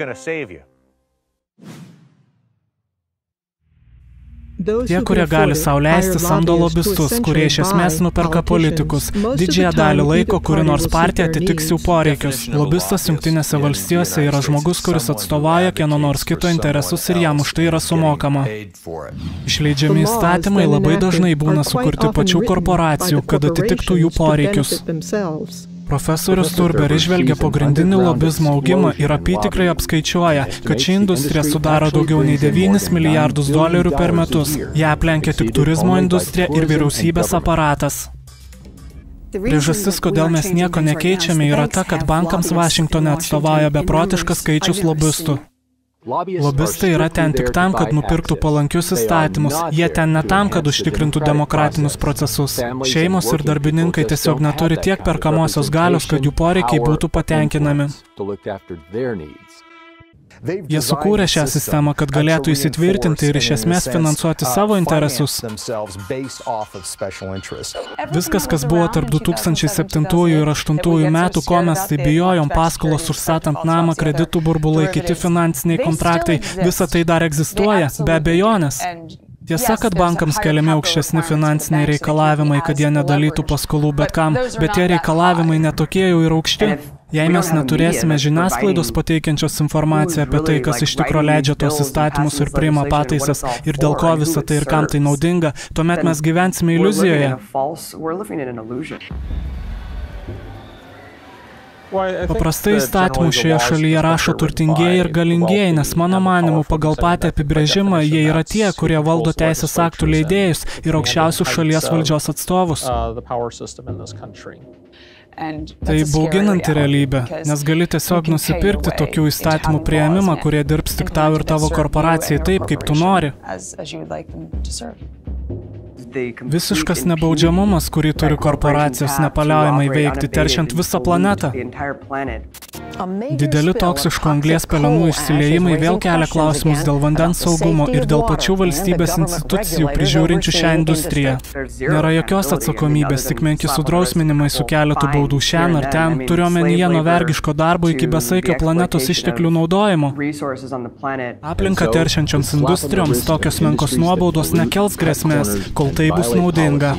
Tie, kurie gali sau leisti, samdo lobistus, kurie iš esmės nuperka politikus. Didžiąją dalį laiko, kuri nors partija atitiks jų poreikius. Lobistas Jungtinėse valstijose yra žmogus, kuris atstovauja kieno nors kito interesus ir jam už tai yra sumokama. Išleidžiami įstatymai labai dažnai būna sukurti pačių korporacijų, kad atitiktų jų poreikius. Profesorius Turber išvelgia pagrindinį lobizmo augimą ir apytikrai apskaičiuoja, kad ši industrija sudaro daugiau nei devynis milijardus dolerių per metus. Ją aplenkia tik turizmo industrija ir vyriausybės aparatas. Priežastis, kodėl mes nieko nekeičiame, yra ta, kad bankams Vašingtone atstovauja beprotiškas skaičius lobistų. Lobistai yra ten tik tam, kad nupirktų palankius įstatymus. Jie ten ne tam, kad užtikrintų demokratinius procesus. Šeimos ir darbininkai tiesiog neturi tiek perkamosios galios, kad jų poreikiai būtų patenkinami. Jie sukūrė šią sistemą, kad galėtų įsitvirtinti ir iš esmės finansuoti savo interesus. Viskas, kas buvo tarp du tūkstančiai septintųjų ir aštuntųjų metų, ko mes tai bijojom, paskolos užstatant namą, kreditų burbulai, kiti finansiniai kontraktai, visa tai dar egzistuoja, be abejonės. Tiesa, kad bankams keliami aukštesni finansiniai reikalavimai, kad jie nedalytų paskolų bet kam, bet tie reikalavimai netokie jau ir aukšti. Jei mes neturėsime žiniasklaidos pateikiančios informaciją apie tai, kas iš tikro leidžia tos įstatymus ir priima pataisas ir dėl ko visą tai ir kam tai naudinga, tuomet mes gyvensime iliuzijoje. Paprastai įstatymų šioje šalyje rašo turtingieji ir galingieji, nes mano manimu pagal patį apibrėžimą jie yra tie, kurie valdo teisės aktų leidėjus ir aukščiausius šalies valdžios atstovus. Tai bauginanti realybė, nes gali tiesiog nusipirkti tokių įstatymų priėmimą, kurie dirbs tik tau ir tavo korporacijai taip, kaip tu nori. Visiškas nebaudžiamumas, kurį turi korporacijos nepaliaujamai veikti, teršiant visą planetą. Dideli toksiškų anglies pelenų išsiliejimai vėl kelia klausimus dėl vandens saugumo ir dėl pačių valstybės institucijų prižiūrinčių šią industriją. Nėra jokios atsakomybės, tik menki sudrausminimai su keletu baudų šen ar ten, turiuomenyje nuo vergiško darbo iki besaikio planetos išteklių naudojimo. Aplinką teršiančioms industrijoms tokios menkos nuobaudos nekels grėsmės, kol tai bus naudinga.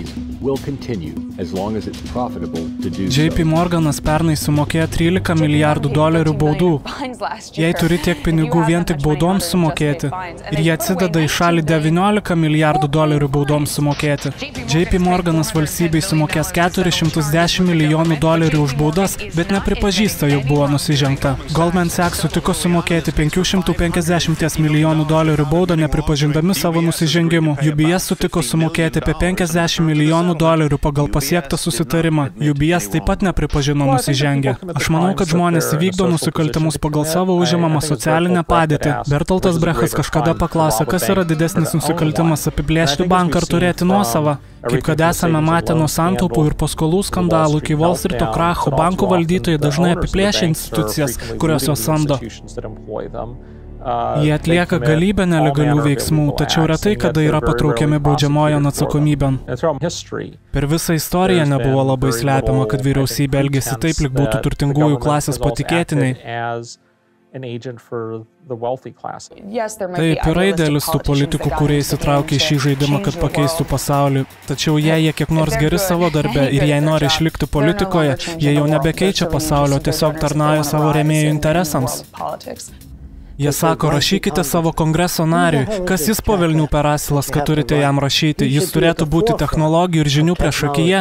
J P Morganas pernai sumokėjo trylika milijardų dolerių baudų. Jei turi tiek pinigų vien tik baudoms sumokėti, ir jie atsideda į šalį devyniolika milijardų dolerių baudoms sumokėti. J P Morganas valstybei sumokės keturis šimtus dešimt milijonų dolerių už baudas, bet nepripažįsta, jog buvo nusižengta. Goldman Sachs sutiko sumokėti penkių šimtų penkiasdešimties milijonų dolerių baudą, nepripažindami savo nusižengimų. U B S sutiko sumokėti apie penkiasdešimt milijonų dolerių pagal pasiektą susitarimą. U B S taip pat nepripažino nusižengę. Aš manau, kad žmonės įvykdo nusikaltimus pagal savo užimamą socialinę padėtį. Bertoltas Brechtas kažkada paklausė, kas yra didesnis nusikaltimas – apiplėšti banką ar turėti nuosavą. Kaip kad esame matę nuo santaupų ir paskolų skandalų iki Wall Streeto kracho, bankų valdytojai dažnai apiplėšia institucijas, kurios jos samdo. Jie atlieka galybę nelegalių veiksmų, tačiau retai kada yra patraukiami baudžiamojon atsakomybėn. Per visą istoriją nebuvo labai slepiama, kad vyriausybė elgėsi taip, lyg būtų turtingųjų klasės patikėtiniai. Taip, yra idealistų politikų, kurie įsitraukia į šį žaidimą, kad pakeistų pasaulį. Tačiau jei jie kiek nors geri savo darbe ir jei nori išlikti politikoje, jie jau nebekeičia pasaulio, tiesiog tarnauja savo rėmėjų interesams. Jie sako, rašykite savo kongreso nariui. Kas jis po velnių per asilas, kad turite jam rašyti? Jis turėtų būti technologijų ir žinių priešakyje.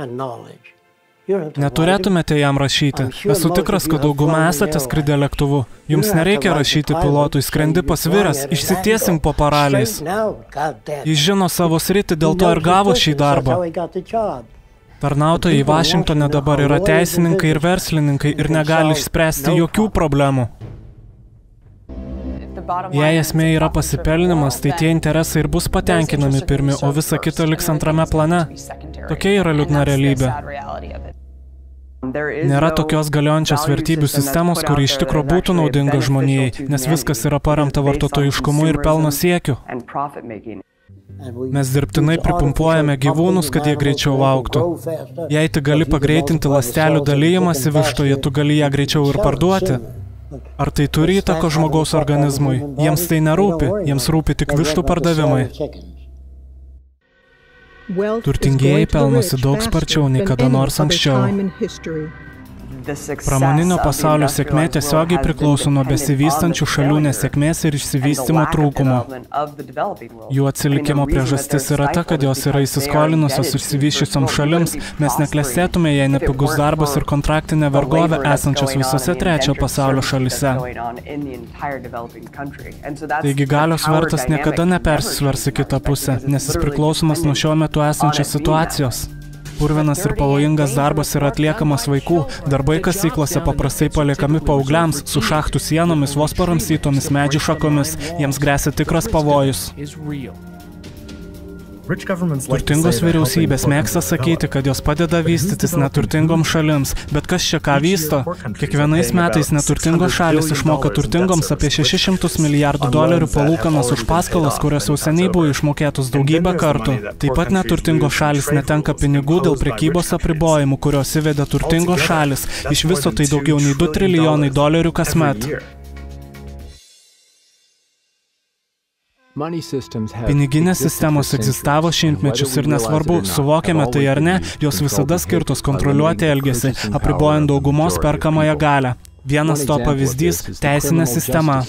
Neturėtumėte jam rašyti. Esu tikras, kad dauguma esate skridę lėktuvu. Jums nereikia rašyti pilotui, skrendi pasviręs, išsitiesink po paraliais. Jis žino savo sritį, dėl to ir gavo šį darbą. Tarnautojai Vašingtone dabar yra teisininkai ir verslininkai ir negali išspręsti jokių problemų. Jei esmė yra pasipelnimas, tai tie interesai ir bus patenkinami pirmi, o visa kita liks antrame plane. Tokia yra liūdna realybė. Nėra tokios galiojančios vertybių sistemos, kuri iš tikro būtų naudinga žmonijai, nes viskas yra paremta vartotojiškumu ir pelno siekiu. Mes dirbtinai pripumpuojame gyvūnus, kad jie greičiau augtų. Jei tu gali pagreitinti ląstelių dalijimąsi vištoje, tu gali ją greičiau ir parduoti. Ar tai turi įtako žmogaus organizmui? Jiems tai nerūpi, jiems rūpi tik vištų pardavimai. Turtingieji pelnosi daug sparčiau nei kada nors anksčiau. Pramoninio pasaulio sėkmė tiesiogiai priklauso nuo besivystančių šalių nesėkmės ir išsivystymo trūkumo. Jų atsilikimo priežastis yra ta, kad jos yra įsiskolinusios išsivysčiusioms šalims, mes neklestėtume, jei nepigus darbas ir kontraktinė vergovė esančios visose trečio pasaulio šalyse. Taigi galios svertas niekada nepersisvers į kitą pusę, nes jis priklausomas nuo šiuo metu esančios situacijos. Purvinas ir pavojingas darbas yra atliekamas vaikų, darbai kasyklose paprastai paliekami paaugliams, su šachtų sienomis, vos paramsytomis medžių šakomis, jiems gresia tikras pavojus. Turtingos vyriausybės mėgsta sakyti, kad jos padeda vystytis neturtingoms šalims, bet kas čia ką vysto? Kiekvienais metais neturtingos šalis išmoka turtingoms apie šešis šimtus milijardų dolerių palūkanas už paskolas, kurios jau seniai buvo išmokėtos daugybę kartų. Taip pat neturtingos šalis netenka pinigų dėl prekybos apribojimų, kurios įvedė turtingos šalis. Iš viso tai daugiau nei du trilijonai dolerių kasmet. Piniginės sistemos egzistavo šimtmečius ir nesvarbu, suvokiame tai ar ne, jos visada skirtos kontroliuoti elgesį, apribojant daugumos perkamąją galią. Vienas to pavyzdys – teisinė sistema.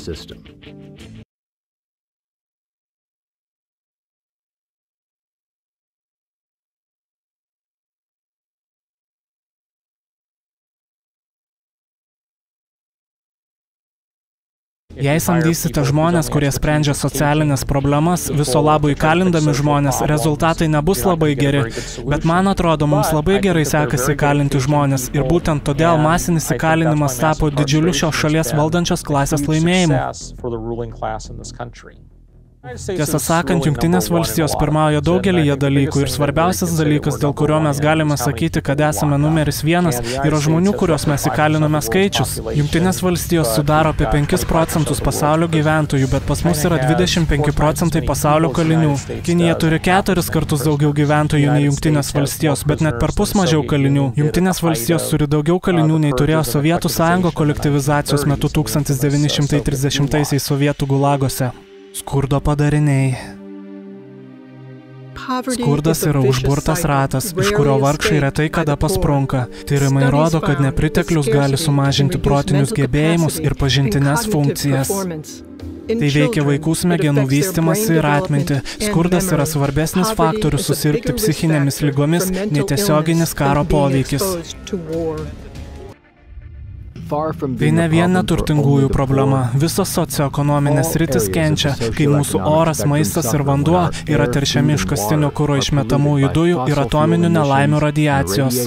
Jei samdysite žmonės, kurie sprendžia socialinės problemas, viso labo įkalindami žmonės, rezultatai nebus labai geri. Bet man atrodo, mums labai gerai sekasi įkalinti žmonės ir būtent todėl masinis įkalinimas tapo didžiuliu šios šalies valdančios klasės laimėjimu. Tiesą sakant, Jungtinės valstijos pirmauja daugelyje dalykų ir svarbiausias dalykas, dėl kurio mes galime sakyti, kad esame numeris vienas, yra žmonių, kuriuos mes įkalinome skaičius. Jungtinės valstijos sudaro apie penkis procentus pasaulio gyventojų, bet pas mus yra dvidešimt penki procentai pasaulio kalinių. Kinija turi keturis kartus daugiau gyventojų nei Jungtinės valstijos, bet net per pus mažiau kalinių. Jungtinės valstijos turi daugiau kalinių nei turėjo Sovietų sąjungo kolektyvizacijos metu tūkstantis devyni šimtai trisdešimtaisiais Sovietų gulagose. Skurdo padariniai. Skurdas yra užburtas ratas, iš kurio vargšai retai kada pasprunka. Tyrimai rodo, kad nepriteklius gali sumažinti protinius gebėjimus ir pažintines funkcijas. Tai veikia vaikų smegenų vystymąsi ir atmintį. Skurdas yra svarbesnis faktorius susirgti psichinėmis ligomis nei tiesioginis karo poveikis. Tai ne vien neturtingųjų problema. Visos socioekonominės sritis kenčia, kai mūsų oras, maistas ir vanduo yra teršiami iškastinio kuro išmetamųjų dujų ir atominių nelaimių radiacijos.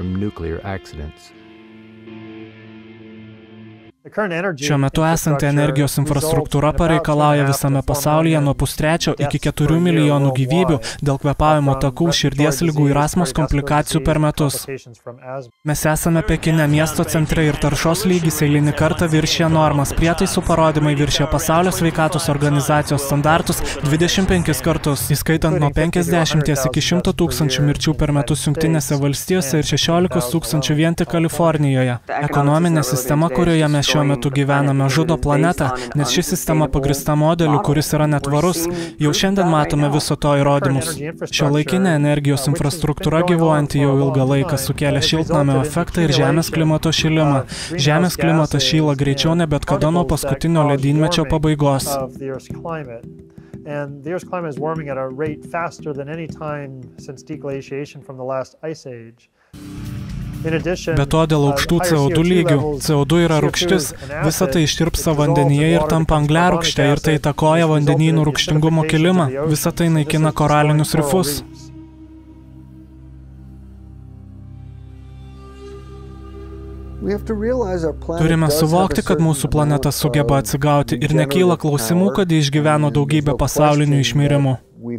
Šiuo metu esanti energijos infrastruktūra pareikalauja visame pasaulyje nuo pustrečio iki keturių milijonų gyvybių dėl kvėpavimo takų, širdies ligų ir astmos komplikacijų per metus. Mes esame Pekine, miesto centre ir taršos lygis eilinį kartą viršija normas. Prietaisų parodymai viršija pasaulio sveikatos organizacijos standartus dvidešimt penkis kartus, įskaitant nuo penkiasdešimties iki šimto tūkstančių mirčių per metus Jungtinėse valstijose ir šešiolikos tūkstančių vien tik Kalifornijoje. Ekonominė sistema, kurioje mes šiuo metu gyvename, žudo planetą, nes ši sistema pagrįsta modeliu, kuris yra netvarus. Jau šiandien matome viso to įrodymus. Šiuolaikinė energijos infrastruktūra gyvuojanti jau ilgą laiką sukėlė šiltnamio efektą ir Žemės klimato šilimą. Žemės klimatas šyla greičiau ne bet kada nuo paskutinio ledynmečio pabaigos. And the Earth's climate is warming at a rate faster than any time since deglaciation from the last ice age. Be to, dėl aukštų C O du lygių, C O du yra rūgštis, visa tai ištirpsta vandenyje ir tampa angliarūgšte ir tai įtakoja vandenynų rūgštingumo kilimą, visa tai naikina koralinius rifus. Turime suvokti, kad mūsų planeta sugeba atsigauti ir nekyla klausimų, kad ji išgyveno daugybę pasaulinių išmirimų.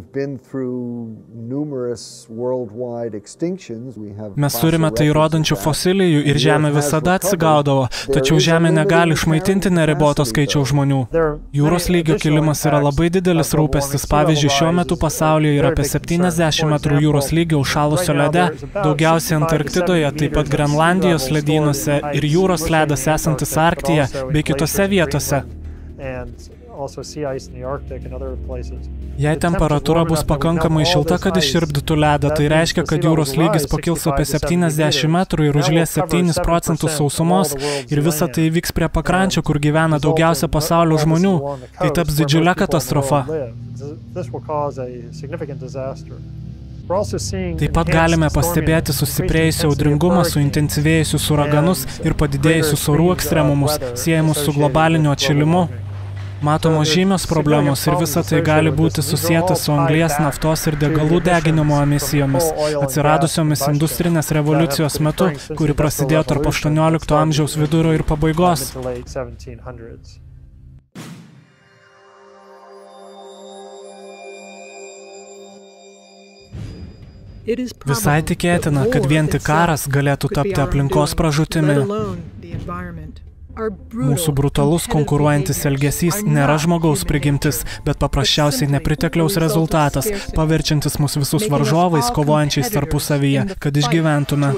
Mes turime tai įrodančių fosilijų ir Žemė visada atsigaudavo, tačiau Žemė negali išmaitinti neriboto skaičiaus žmonių. Jūros lygio kilimas yra labai didelis rūpestis, pavyzdžiui, šiuo metu pasaulyje yra apie septyniasdešimt metrų jūros lygio užšalusio lede, daugiausiai Antarktidoje, taip pat Grenlandijos ledynuose ir jūros ledas esantis Arktyje bei kitose vietose. Jei temperatūra bus pakankamai šilta, kad ištirpdytų ledą, tai reiškia, kad jūros lygis pakils apie septyniasdešimt metrų ir užlies septynis procentus sausumos ir visa tai vyks prie pakrančio, kur gyvena daugiausia pasaulio žmonių. Tai taps didžiulė katastrofa. Taip pat galime pastebėti sustiprėjusią audringumą, suintensyvėjusius uraganus ir padidėjusius orų ekstremumus, siejamus su globaliniu atšilimu. Matomos žymios problemos ir visa tai gali būti susijęta su anglies, naftos ir degalų deginimo emisijomis, atsiradusiomis industrinės revoliucijos metu, kuri prasidėjo tarp aštuoniolikto amžiaus vidurio ir pabaigos. Visai tikėtina, kad vien tik karas galėtų tapti aplinkos pražūtimi. Mūsų brutalus konkuruojantis elgesys nėra žmogaus prigimtis, bet paprasčiausiai nepritekliaus rezultatas, paverčiantis mus visus varžovais, kovojančiais tarpusavyje, kad išgyventume.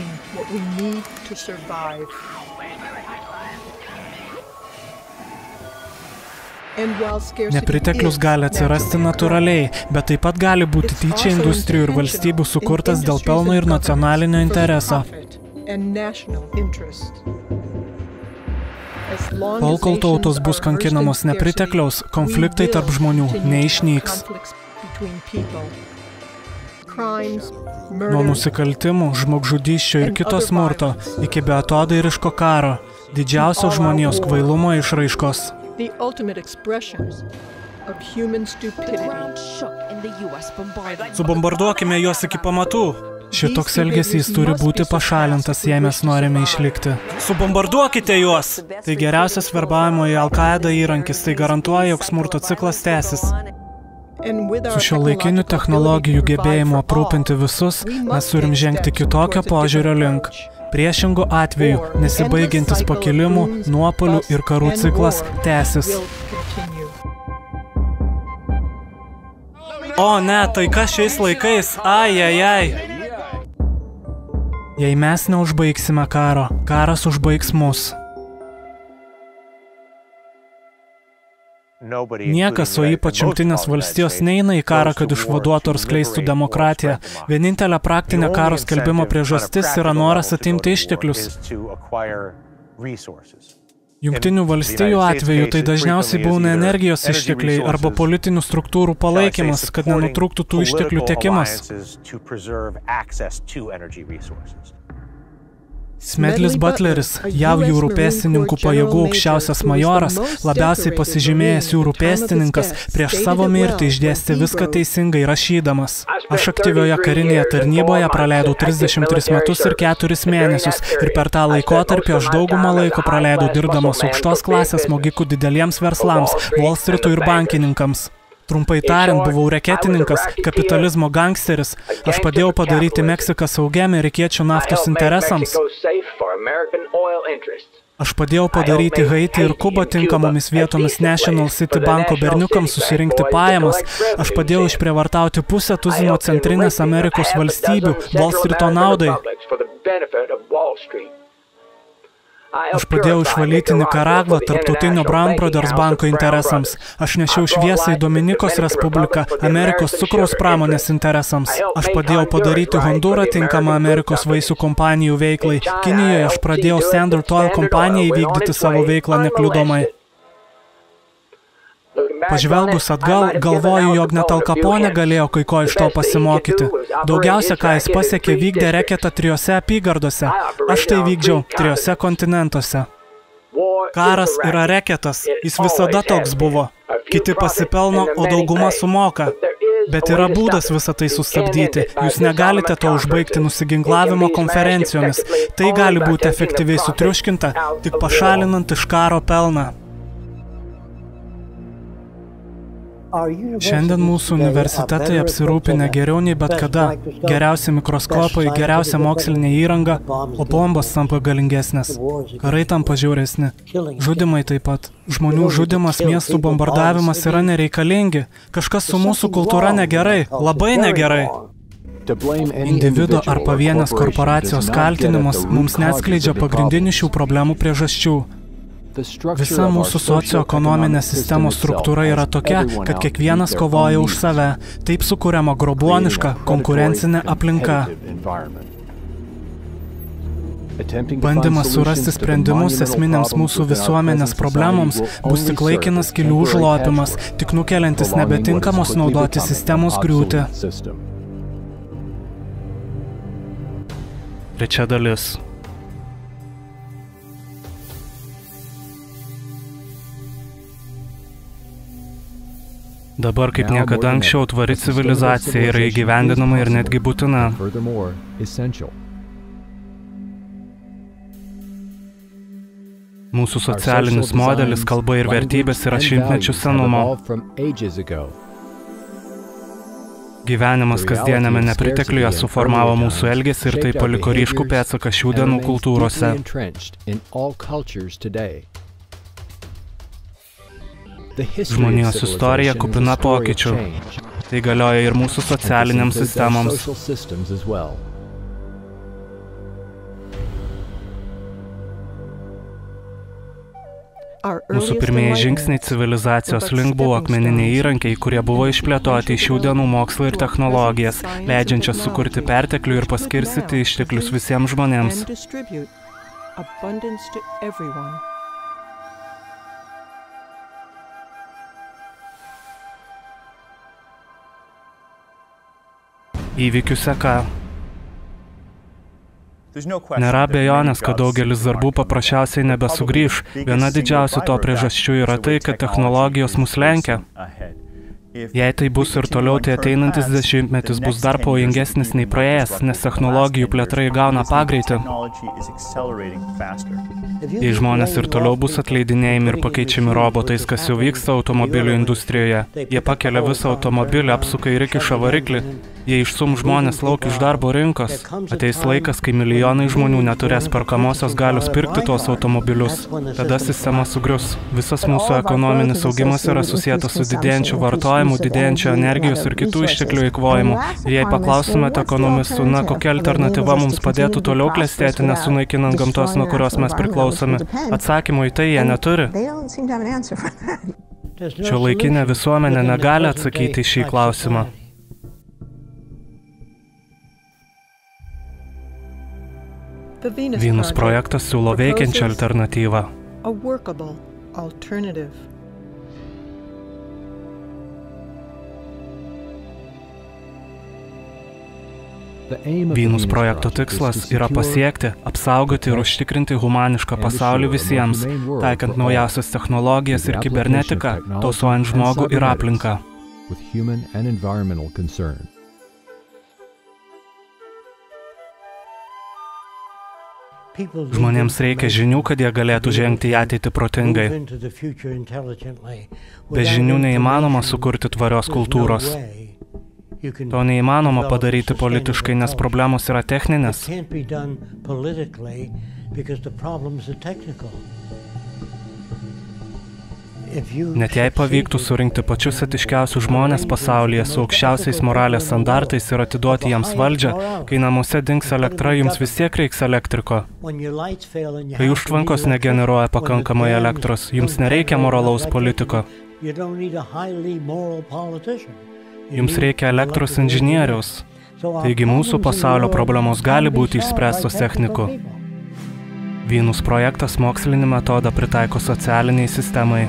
Nepriteklius gali atsirasti natūraliai, bet taip pat gali būti tyčia industrijų ir valstybių sukurtas dėl pelno ir nacionalinio intereso. Tol, kol tautos bus kankinamos nepritekliaus, konfliktai tarp žmonių neišnyks. Nuo nusikaltimų, žmogžudysčių ir kito smurto iki beatodairiško karo, didžiausio žmonijos kvailumo išraiškos. Subombarduokime juos iki pamatų. Šitoks elgesys turi būti pašalintas, jei mes norime išlikti. Subombarduokite juos! Tai geriausias verbavimo į Al-Qaidą įrankis, tai garantuoja, jog smurto ciklas tęsis. Su šiuolaikiniu technologijų gebėjimu aprūpinti visus, mes turim žengti kitokio požiūrio link. Priešingų atveju, nesibaigiantis pakilimų, nuopuolių ir karų ciklas tęsis. O ne, tai kas šiais laikais? Ai, ai, ai. Jei mes neužbaigsime karo, karas užbaigs mus. Niekas, o ypač Jungtinės valstijos, neina į karą, kad išvaduotų ar skleistų demokratiją. Vienintelė praktinė karo skelbimo priežastis yra noras atimti išteklius. Jungtinių valstijų atveju tai dažniausiai būna energijos ištekliai arba politinių struktūrų palaikymas, kad nenutrūktų tų išteklių tiekimas. Smedlis Butleris, J A V jūrų pėstininkų pajėgų aukščiausias majoras, labiausiai pasižymėjęs jūrų pėstininkas, prieš savo mirtį išdėstė viską teisingai rašydamas. Aš aktyvioje karinėje tarnyboje praleidau trisdešimt tris metus ir keturis mėnesius ir per tą laikotarpį aš daugumą laiko praleidau dirbdamas aukštos klasės smogikų dideliems verslams, Wall Street'ui ir bankininkams. Trumpai tariant, buvau reketininkas, kapitalizmo gangsteris. Aš padėjau padaryti Meksiką saugia amerikiečių naftos interesams. Aš padėjau padaryti Haitį ir Kubą tinkamomis vietomis National City banko berniukams susirinkti pajamas. Aš padėjau išprievartauti pusę tuzino Centrinės Amerikos valstybių Wall Street'o naudai. Aš padėjau išvalyti Nikaragvą tarptautinio Brown Brothers banko interesams. Aš nešiau šviesą į Dominikos Respubliką Amerikos cukraus pramonės interesams. Aš padėjau padaryti Hondūrą tinkamą Amerikos vaisių kompanijų veiklai. Kinijoje aš pradėjau Standard Oil kompanijai vykdyti savo veiklą nekliudomai. Pažvelgus atgal, galvoju, jog net Al Capone galėjo kai ko iš to pasimokyti. Daugiausia, ką jis pasiekė, vykdė reketą trijose apygardose. Aš tai vykdžiau trijose kontinentuose. Karas yra reketas, jis visada toks buvo. Kiti pasipelno, o dauguma sumoka. Bet yra būdas visą tai sustabdyti. Jūs negalite to užbaigti nusiginklavimo konferencijomis. Tai gali būti efektyviai sutriuškinta, tik pašalinant iš karo pelną. Šiandien mūsų universitetai apsirūpinę geriau nei bet kada. Geriausi mikroskopai, geriausia mokslinė įranga, o bombos tampa galingesnės. Karai tampa žiauresni. Žudimai taip pat. Žmonių žudimas, miestų bombardavimas yra nereikalingi. Kažkas su mūsų kultūra negerai, labai negerai. Individo ar pavienės korporacijos kaltinimas mums neatskleidžia pagrindinių šių problemų priežasčių. Visa mūsų socioekonominė sistemos struktūra yra tokia, kad kiekvienas kovoja už save. Taip sukuriama grobuoniška, konkurencinė aplinka. Bandymas surasti sprendimus esminėms mūsų visuomenės problemoms bus tik laikinas skylių užlopimas, tik nukeliantis nebetinkamos naudoti sistemos griūtį. Trečia dalis. Dabar kaip niekada anksčiau tvari civilizacija yra įgyvendinama ir netgi būtina. Mūsų socialinis modelis, kalba ir vertybės yra šimtmečių senumo. Gyvenimas kasdieniame nepritekliuje suformavo mūsų elgesį ir tai paliko ryškų pėdsaką šių dienų kultūrose. Žmonijos istorija kupina pokyčių. Tai galioja ir mūsų socialiniams sistemoms. Mūsų pirmieji žingsniai civilizacijos link buvo akmeniniai įrankiai, kurie buvo išplėtoti į šių dienų mokslą ir technologijas, leidžiančias sukurti perteklių ir paskirstyti išteklius visiems žmonėms. Įvykių seka. Nėra abejonės, kad daugelis darbų paprasčiausiai nebesugrįš. Viena didžiausių to priežasčių yra tai, kad technologijos mus lenkia. Jei tai bus ir toliau, tai ateinantis dešimtmetis bus dar pavojingesnis nei praėjęs, nes technologijų plėtra įgauna pagreitį. Jei žmonės ir toliau bus atleidinėjami ir pakeičiami robotais, kas jau vyksta automobilių industrijoje, jie pakelia visą automobilį, apsuka ir įkiša variklį, jie išsum žmonės lauk iš darbo rinkos, ateis laikas, kai milijonai žmonių neturės perkamosios galios pirkti tuos automobilius. Tada sistema sugrius. Visas mūsų ekonominis augimas yra susietas su didėjančiu vartojimu, didėjančiu energijos ir kitų išteklių eikvojimu. Ir jei paklaustumėte ekonomistų, na, kokia alternatyva mums padėtų toliau klestėti, nesunaikinant gamtos, nuo kurios mes priklausomi, atsakymų į tai jie neturi. Šiuolaikinė visuomenė negali atsakyti į šį klausimą. Venus projektas siūlo veikiančią alternatyvą. Venus projekto tikslas yra pasiekti, apsaugoti ir užtikrinti humanišką pasaulį visiems, taikant naujausias technologijas ir kibernetiką, tausojant žmogų ir aplinką. Žmonėms reikia žinių, kad jie galėtų žengti į ateitį protingai. Be žinių neįmanoma sukurti tvarios kultūros. To neįmanoma padaryti politiškai, nes problemos yra techninės. Net jei pavyktų surinkti pačius etiškiausius žmonės pasaulyje su aukščiausiais moralės standartais ir atiduoti jiems valdžią, kai namuose dings elektra, jums vis tiek reiks elektriko. Kai užtvankos negeneruoja pakankamai elektros, jums nereikia moralaus politiko. Jums reikia elektros inžinieriaus. Taigi mūsų pasaulio problemos gali būti išspręstos technikų. Venus projektas mokslinį metodą pritaiko socialiniai sistemai.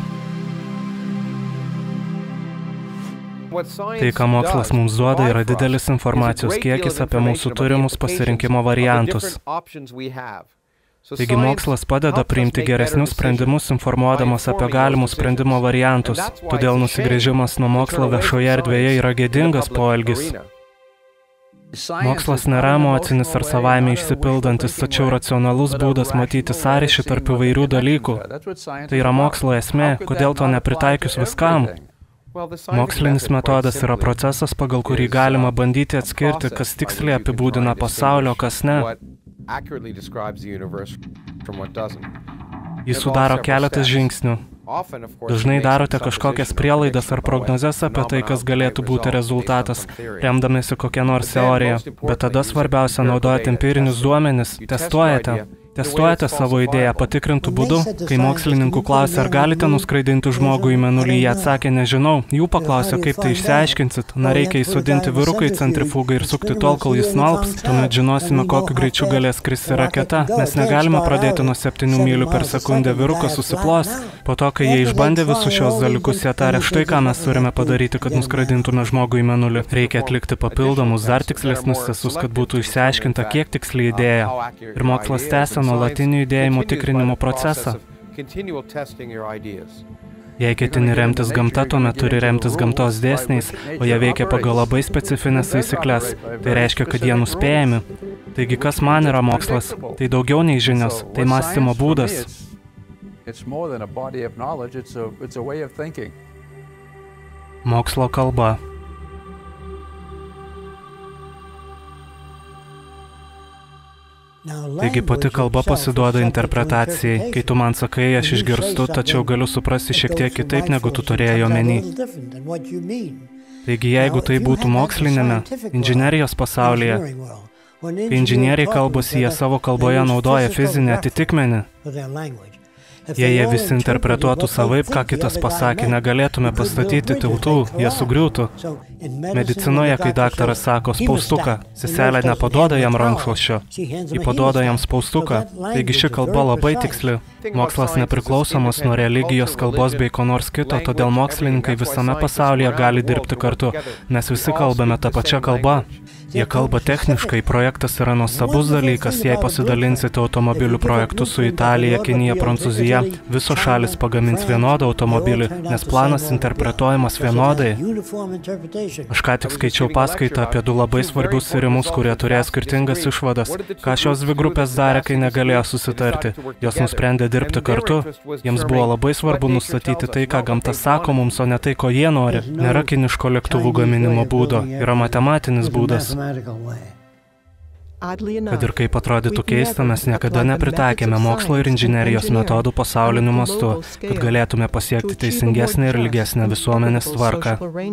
Tai, ką mokslas mums duoda, yra didelis informacijos kiekis apie mūsų turimus pasirinkimo variantus. Taigi mokslas padeda priimti geresnius sprendimus, informuodamas apie galimus sprendimo variantus. Todėl nusigręžimas nuo mokslo viešoje erdvėje yra gėdingas poelgis. Mokslas nėra emocinis ar savaime išsipildantis, tačiau racionalus būdas matyti sąryšį tarp įvairių dalykų. Tai yra mokslo esmė, kodėl to nepritaikius viskam. Mokslinis metodas yra procesas, pagal kurį galima bandyti atskirti, kas tiksliai apibūdina pasaulio, kas ne. Jis sudaro keletas žingsnių. Dažnai darote kažkokias prielaidas ar prognozes apie tai, kas galėtų būti rezultatas, remdamėsi kokią nors teoriją. Bet tada svarbiausia naudojate empirinius duomenis, testuojate. Testuojate savo idėją patikrintų būdu, kai mokslininkų klausė, ar galite nuskraidinti žmogų į mėnulį, jie atsakė, nežinau. Jų paklausė, kaip tai išsiaiškinsit. Na, reikia įsodinti vyruką į centrifugą ir sukti tol, kol jis nualps. Tuomet žinosime, kokiu greičiu galės skristi raketa. Mes negalime pradėti nuo septynių mylių per sekundę, vyrukas susiplos. Po to, kai jie išbandė visus šios dalykus, jie tarė, štai ką mes turime padaryti, kad nuskraidintume žmogų į mėnulį. Reikia atlikti papildomus, dar tikslesnius testus, kad būtų išsiaiškinta, kiek tiksli idėja. Ir mokslas tęsia nuolatinių idėjimų tikrinimo procesą. Jei ketini remtis gamta, tuomet turi remtis gamtos dėsniais, o jie veikia pagal labai specifines taisykles. Tai reiškia, kad jie nuspėjami. Taigi, kas man yra mokslas? Tai daugiau nei žinios, tai mąstymo būdas. Mokslo kalba. Taigi pati kalba pasiduoda interpretacijai. Kai tu man sakai, aš išgirstu, tačiau galiu suprasti šiek tiek kitaip, negu tu turėjai omeny. Taigi jeigu tai būtų mokslinėme, inžinerijos pasaulyje, kai inžinieriai kalbasi, jie savo kalboje naudoja fizinę atitikmenį. Jei jie visi interpretuotų savaip, ką kitas pasakė, negalėtume pastatyti tiltų, jie sugriūtų. Medicinoje, kai daktaras sako spaustuką, seselė nepaduoda jam rankšluosčio, ji paduoda jam spaustuką. Taigi ši kalba labai tiksli. Mokslas nepriklausomas nuo religijos, kalbos bei ko nors kito, todėl mokslininkai visame pasaulyje gali dirbti kartu. Mes visi kalbame tą pačią kalbą. Jie kalba techniškai, projektas yra nuostabus dalykas, jei pasidalinsite automobilių projektus su Italija, Kinija, Prancūzija, visos šalis pagamins vienodą automobilį, nes planas interpretuojamas vienodai. Aš ką tik skaičiau paskaitą apie du labai svarbius tyrimus, kurie turėjo skirtingas išvadas. Ką šios dvi grupės darė, kai negalėjo susitarti? Jos nusprendė dirbti kartu. Jiems buvo labai svarbu nustatyti tai, ką gamta sako mums, o ne tai, ko jie nori. Nėra kiniško lėktuvų gaminimo būdo, yra matematinis būdas. Kad ir kaip atrodytų keista, mes niekada nepritaikėme mokslo ir inžinerijos metodų pasauliniu mastu, kad galėtume pasiekti teisingesnę ir lygesnę visuomenės tvarką.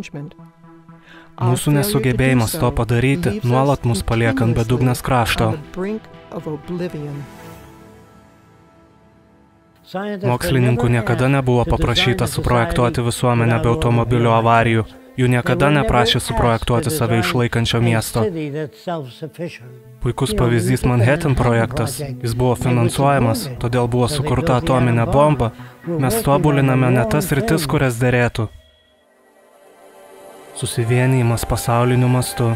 Mūsų nesugebėjimas to padaryti nuolat mus palieka ant bedugnės krašto. Mokslininkų niekada nebuvo paprašyta suprojektuoti visuomenę be automobilių avarijų. Jų niekada neprašė suprojektuoti save išlaikančio miesto. Puikus pavyzdys Manhattan projektas. Jis buvo finansuojamas, todėl buvo sukurta atominė bomba. Mes tobuliname ne tas sritis, kurias derėtų. Susivienijimas pasauliniu mastu.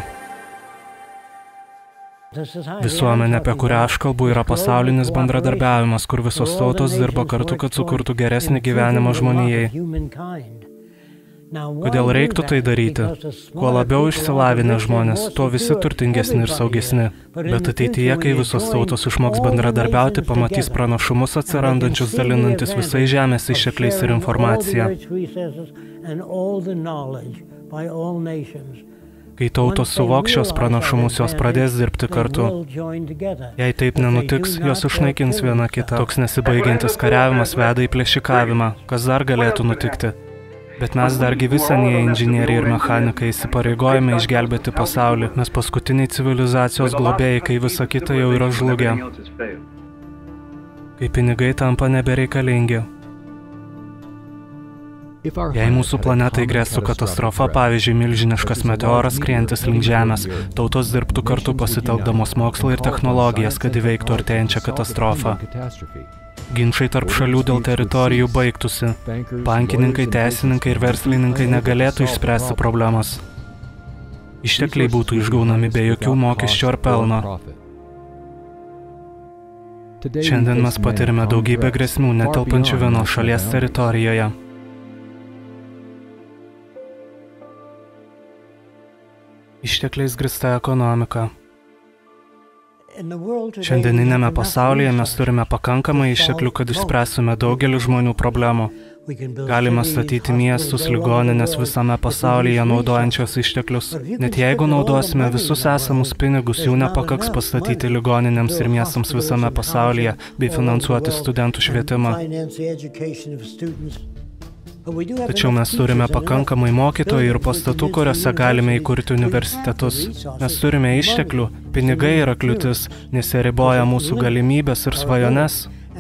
Visuomenė, apie kurią aš kalbu, yra pasaulinis bendradarbiavimas, kur visos tautos dirba kartu, kad sukurtų geresnį gyvenimą žmonijai. Kodėl reiktų tai daryti? Kuo labiau išsilavinę žmonės, tuo visi turtingesni ir saugesni. Bet ateityje, kai visos tautos išmoks bendradarbiauti, pamatys pranašumus atsirandančius dalinantis visais žemės ištekliais ir informacija. Kai tautos suvoks šios pranašumus, jos pradės dirbti kartu. Jei taip nenutiks, jos išnaikins vieną kitą. Toks nesibaigiantis kariavimas veda į plėšikavimą. Kas dar galėtų nutikti? Bet mes dar gyvi senieji inžinieriai ir mechanikai įsipareigojame išgelbėti pasaulį, mes paskutiniai civilizacijos globėjai, kai visa kita jau yra žlugę. Kai pinigai tampa nebereikalingi. Jei mūsų planetai grėstų katastrofa, pavyzdžiui, milžiniškas meteoras skrientis link Žemės, tautos dirbtų kartu pasitelkdamos mokslą ir technologijas, kad įveiktų artėjančią katastrofą. Ginčai tarp šalių dėl teritorijų baigtųsi. Bankininkai, teisininkai ir verslininkai negalėtų išspręsti problemas. Ištekliai būtų išgaunami be jokių mokesčių ar pelno. Šiandien mes patirime daugybę grėsmių, netelpančių vienos šalies teritorijoje. Ištekliais grįsta ekonomika. Šiandieninėme pasaulyje mes turime pakankamai išteklių, kad išspręstume daugelį žmonių problemų. Galime statyti miestus, ligoninės visame pasaulyje naudojančios išteklius. Net jeigu naudosime visus esamus pinigus, jų nepakaks pastatyti ligoninėms ir miestams visame pasaulyje bei finansuoti studentų švietimą. Tačiau mes turime pakankamai mokytojų ir pastatų, kuriuose galime įkurti universitetus. Mes turime išteklių, pinigai yra kliūtis, nes jie riboja mūsų galimybės ir svajones.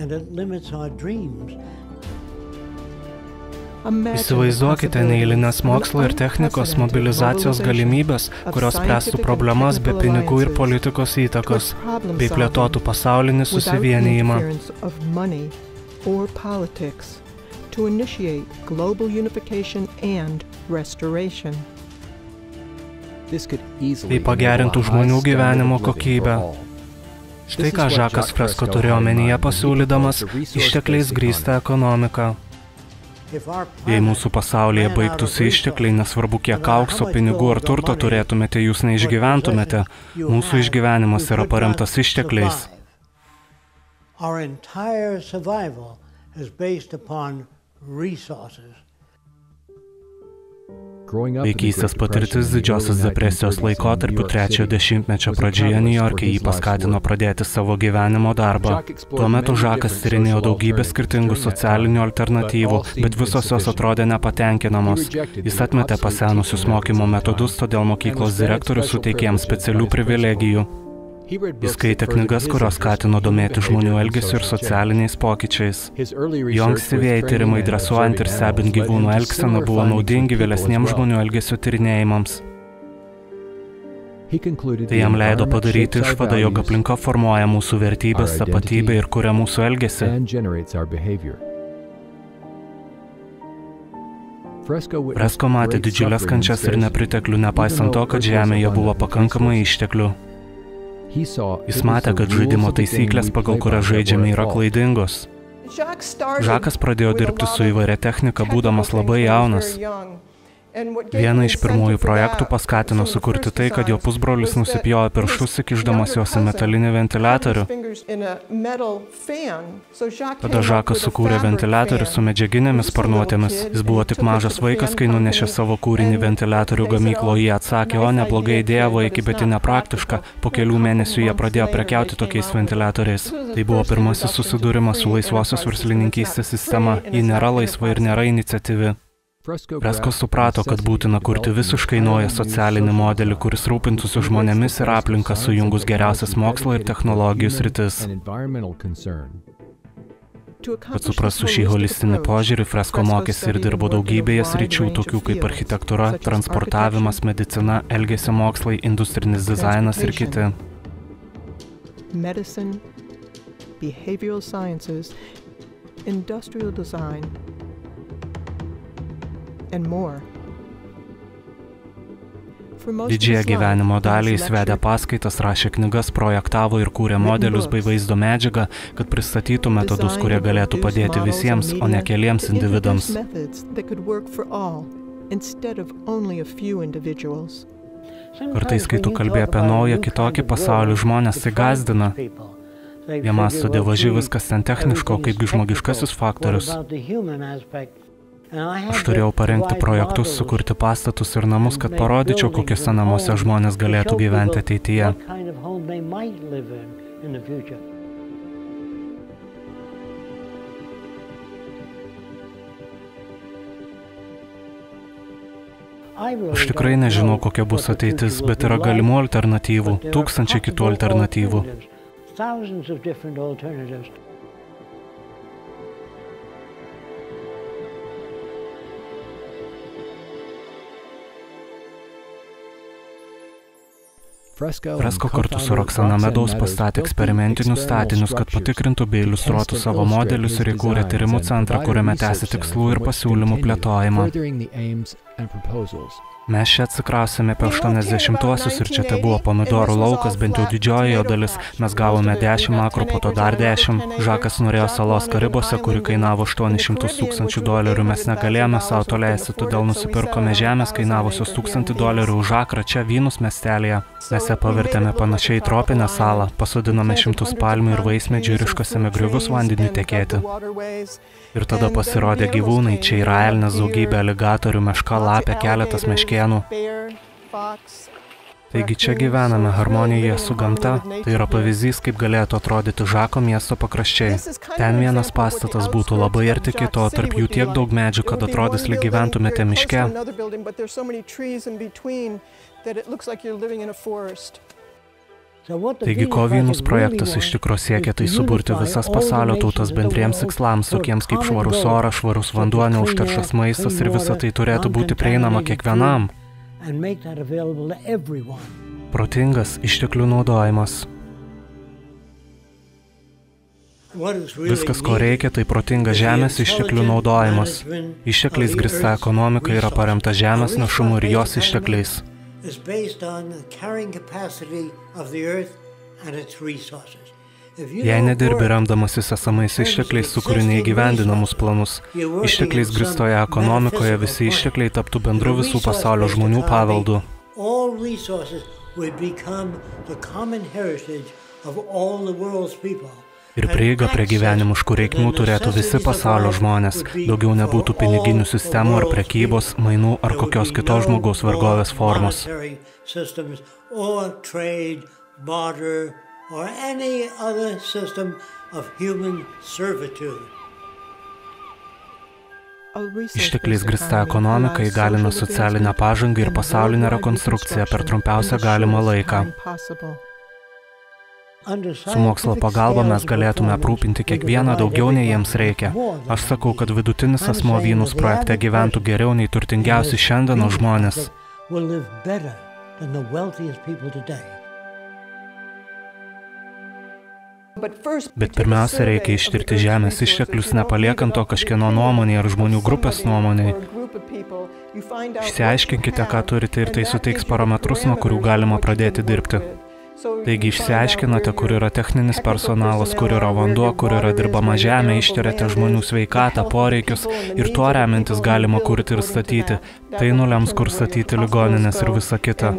Įsivaizduokite neeilinės mokslo ir technikos mobilizacijos galimybės, kurios spręstų problemas be pinigų ir politikos įtakos, bei plėtotų pasaulinį susivienijimą. To initiate global unification and restoration. Tai pagerintų žmonių gyvenimo kokybę. Štai ką Žakas Fresko turėjo omenyje pasiūlydamas ištekliais grįstą ekonomiką. Jei mūsų pasaulyje baigtųsi ištekliai, nesvarbu kiek aukso, pinigų ar turto turėtumėte, jūs neišgyventumėte. Mūsų išgyvenimas yra paremtas ištekliais. Our entire survival is based upon resources. Vaikystės patirtis Didžiosios depresijos laikotarpiu trečiojo dešimtmečio pradžioje Niujorke jį paskatino pradėti savo gyvenimo darbą. Tuo metu Žakas tyrinėjo daugybę skirtingų socialinių alternatyvų, bet visos jos atrodė nepatenkinamos. Jis atmetė pasenusius mokymo metodus, todėl mokyklos direktorius suteikė jam specialių privilegijų. Jis skaitė knygas, kurios skatino domėti žmonių elgesiu ir socialiniais pokyčiais. Jo ankstyvieji tyrimai dresuojant ir stebint gyvūnų elgseną buvo naudingi vėlesniems žmonių elgesio tyrinėjimams. Tai jam leido padaryti išvadą, jog aplinka formuoja mūsų vertybės, tapatybę ir kuria mūsų elgesį. Fresko matė didžiulės kančias ir nepriteklių, nepaisant to, kad žemėje buvo pakankamai išteklių. Jis matė, kad žaidimo taisyklės, pagal kurią žaidžiame, yra klaidingos. Žakas pradėjo dirbti su įvairia technika, būdamas labai jaunas. Vieną iš pirmųjų projektų paskatino sukurti tai, kad jo pusbrolis nusipjojo pirštus, įkišdamas juos į metalinį ventiliatorių. Tada Žakas sukūrė ventiliatorių su medžiaginėmis sparnuotėmis. Jis buvo tik mažas vaikas, kai nunešė savo kūrinį ventiliatorių gamykloje. Jie atsakė, o nebloga idėja, vaikai, bet ji nepraktiška. Po kelių mėnesių jie pradėjo prekiauti tokiais ventiliatoriais. Tai buvo pirmasis susidūrimas su laisvosios verslininkystės sistema. Ji nėra laisva ir nėra iniciatyvi. Fresko suprato, kad būtina kurti visiškai naują socialinį modelį, kuris rūpintųsi žmonėmis ir aplinką, sujungus geriausias mokslo ir technologijų sritis. Kad suprastų šį holistinį požiūrį, Fresko mokėsi ir dirbo daugybėje sričių, tokių kaip architektūra, transportavimas, medicina, elgesio mokslai, industrinis dizainas ir kiti. Medicine, behavioral sciences, industrial design, and more. Didžiąją gyvenimo dalį jis vedė paskaitas, rašė knygas, projektavo ir kūrė modelius bei vaizdo medžiagą, kad pristatytų metodus, kurie galėtų padėti visiems, o ne keliems individams. Kartais, kai tu kalbė apie naują, kitokį pasaulį, žmonės tai gąsdina. Jie mąsto, dievaži, viskas ten techniško, kaipgi žmogiškasis faktorius. Aš turėjau parengti projektus, sukurti pastatus ir namus, kad parodyčiau, kokiuose namuose žmonės galėtų gyventi ateityje. Aš tikrai nežinau, kokia bus ateitis, bet yra galimų alternatyvų, tūkstančiai kitų alternatyvų. Fresko kartu su Roxana Meadows pastatė eksperimentinius statinius, kad patikrintų bei iliustruotų savo modelius ir įkūrė tyrimų centrą, kuriame tęsė tikslų ir pasiūlymų plėtojimą. Mes čia atsikrausėme apie aštuoniasdešimtuosius ir čia tai buvo pomidorų laukas, bent jau didžioji jo dalis. Mes gavome dešimt akrų, po to dar dešimt. Žakas norėjo salos Karibose, kuri kainavo aštuonis šimtus tūkstančių dolerių. Mes negalėjome savo to leisti, todėl nusipirkome žemės kainavusios tūkstantį dolerių už akrą čia Vynus miestelėje. Mes ją pavertėme panašiai į tropinę salą, pasodinome šimtus palmių ir vaismedžių ir iškasėme griuvus vandeniu tekėti. Ir tada pasirodė gyvūnai, čia yra elnias, daugybė aligatorių, meška, lapė, keletas meškėnų. Taigi čia gyvename harmonijoje su gamta, tai yra pavyzdys, kaip galėtų atrodyti Žako miesto pakraščiai. Ten vienas pastatas būtų labai arti kito, tarp jų tiek daug medžių, kad atrodys, lyg gyventumėte miške. Taigi, ko Vynus projektas iš tikro siekia, tai suburti visas pasaulio tautas bendriems tikslams, tokiems kaip švarus oras, švarus vanduo, neužterštas maistas ir visa tai turėtų būti prieinama kiekvienam. Protingas išteklių naudojimas. Viskas, ko reikia, tai protingas žemės išteklių naudojimas. Ištekliais grįsta ekonomika yra paremta žemės našumu ir jos ištekliais. Is based on the carrying capacity of the earth and its resources. Jei nedirbi remdamasis esamais ištekliais, sukuri neįgyvendinamus planus, ištekliais grįstoje ekonomikoje visi ištekliai taptų bendru visų pasaulio žmonių paveldu. All resources would become the common heritage of all the world's people. Ir prieiga prie gyvenimiškų reikmių turėtų visi pasaulio žmonės. Daugiau nebūtų piniginių sistemų ar prekybos, mainų ar kokios kitos žmogaus vergovės formos. Ištekliais grįsta ekonomika įgalina socialinę pažangą ir pasaulinę rekonstrukciją per trumpiausią galimą laiką. Su mokslo pagalba mes galėtume aprūpinti kiekvieną daugiau nei jiems reikia. Aš sakau, kad vidutinis asmuo Vynus projekte gyventų geriau nei turtingiausi šiandienos žmonės. Bet pirmiausia, reikia ištirti žemės išteklius, nepaliekant to kažkieno nuomonė ar žmonių grupės nuomonė. Išsiaiškinkite, ką turite ir tai suteiks parametrus, nuo kurių galima pradėti dirbti. Taigi išsiaiškinate, kur yra techninis personalas, kur yra vanduo, kur yra dirbama žemė, ištiriate žmonių sveikatą, poreikius ir tuo remiantis galima kurti ir statyti. Tai nulems, kur statyti ligoninės ir visa kita.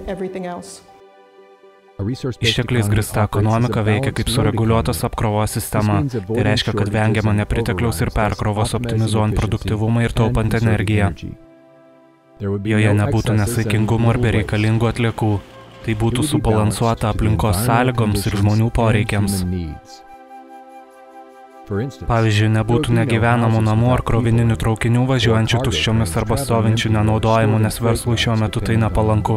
Ištekliais grįsta ekonomika veikia kaip sureguliuotas apkrovos sistema. Tai reiškia, kad vengiama nepritekliaus ir perkrovos, optimizuojant produktyvumą ir taupant energiją. Joje nebūtų nesaikingumo ir bereikalingų atliekų. Tai būtų subalansuota aplinkos sąlygoms ir žmonių poreikiams. Pavyzdžiui, nebūtų negyvenamų namų ar krovininių traukinių važiuojančių tuščiomis arba stovinčių nenaudojimų, nes verslui šiuo metu tai nepalanku.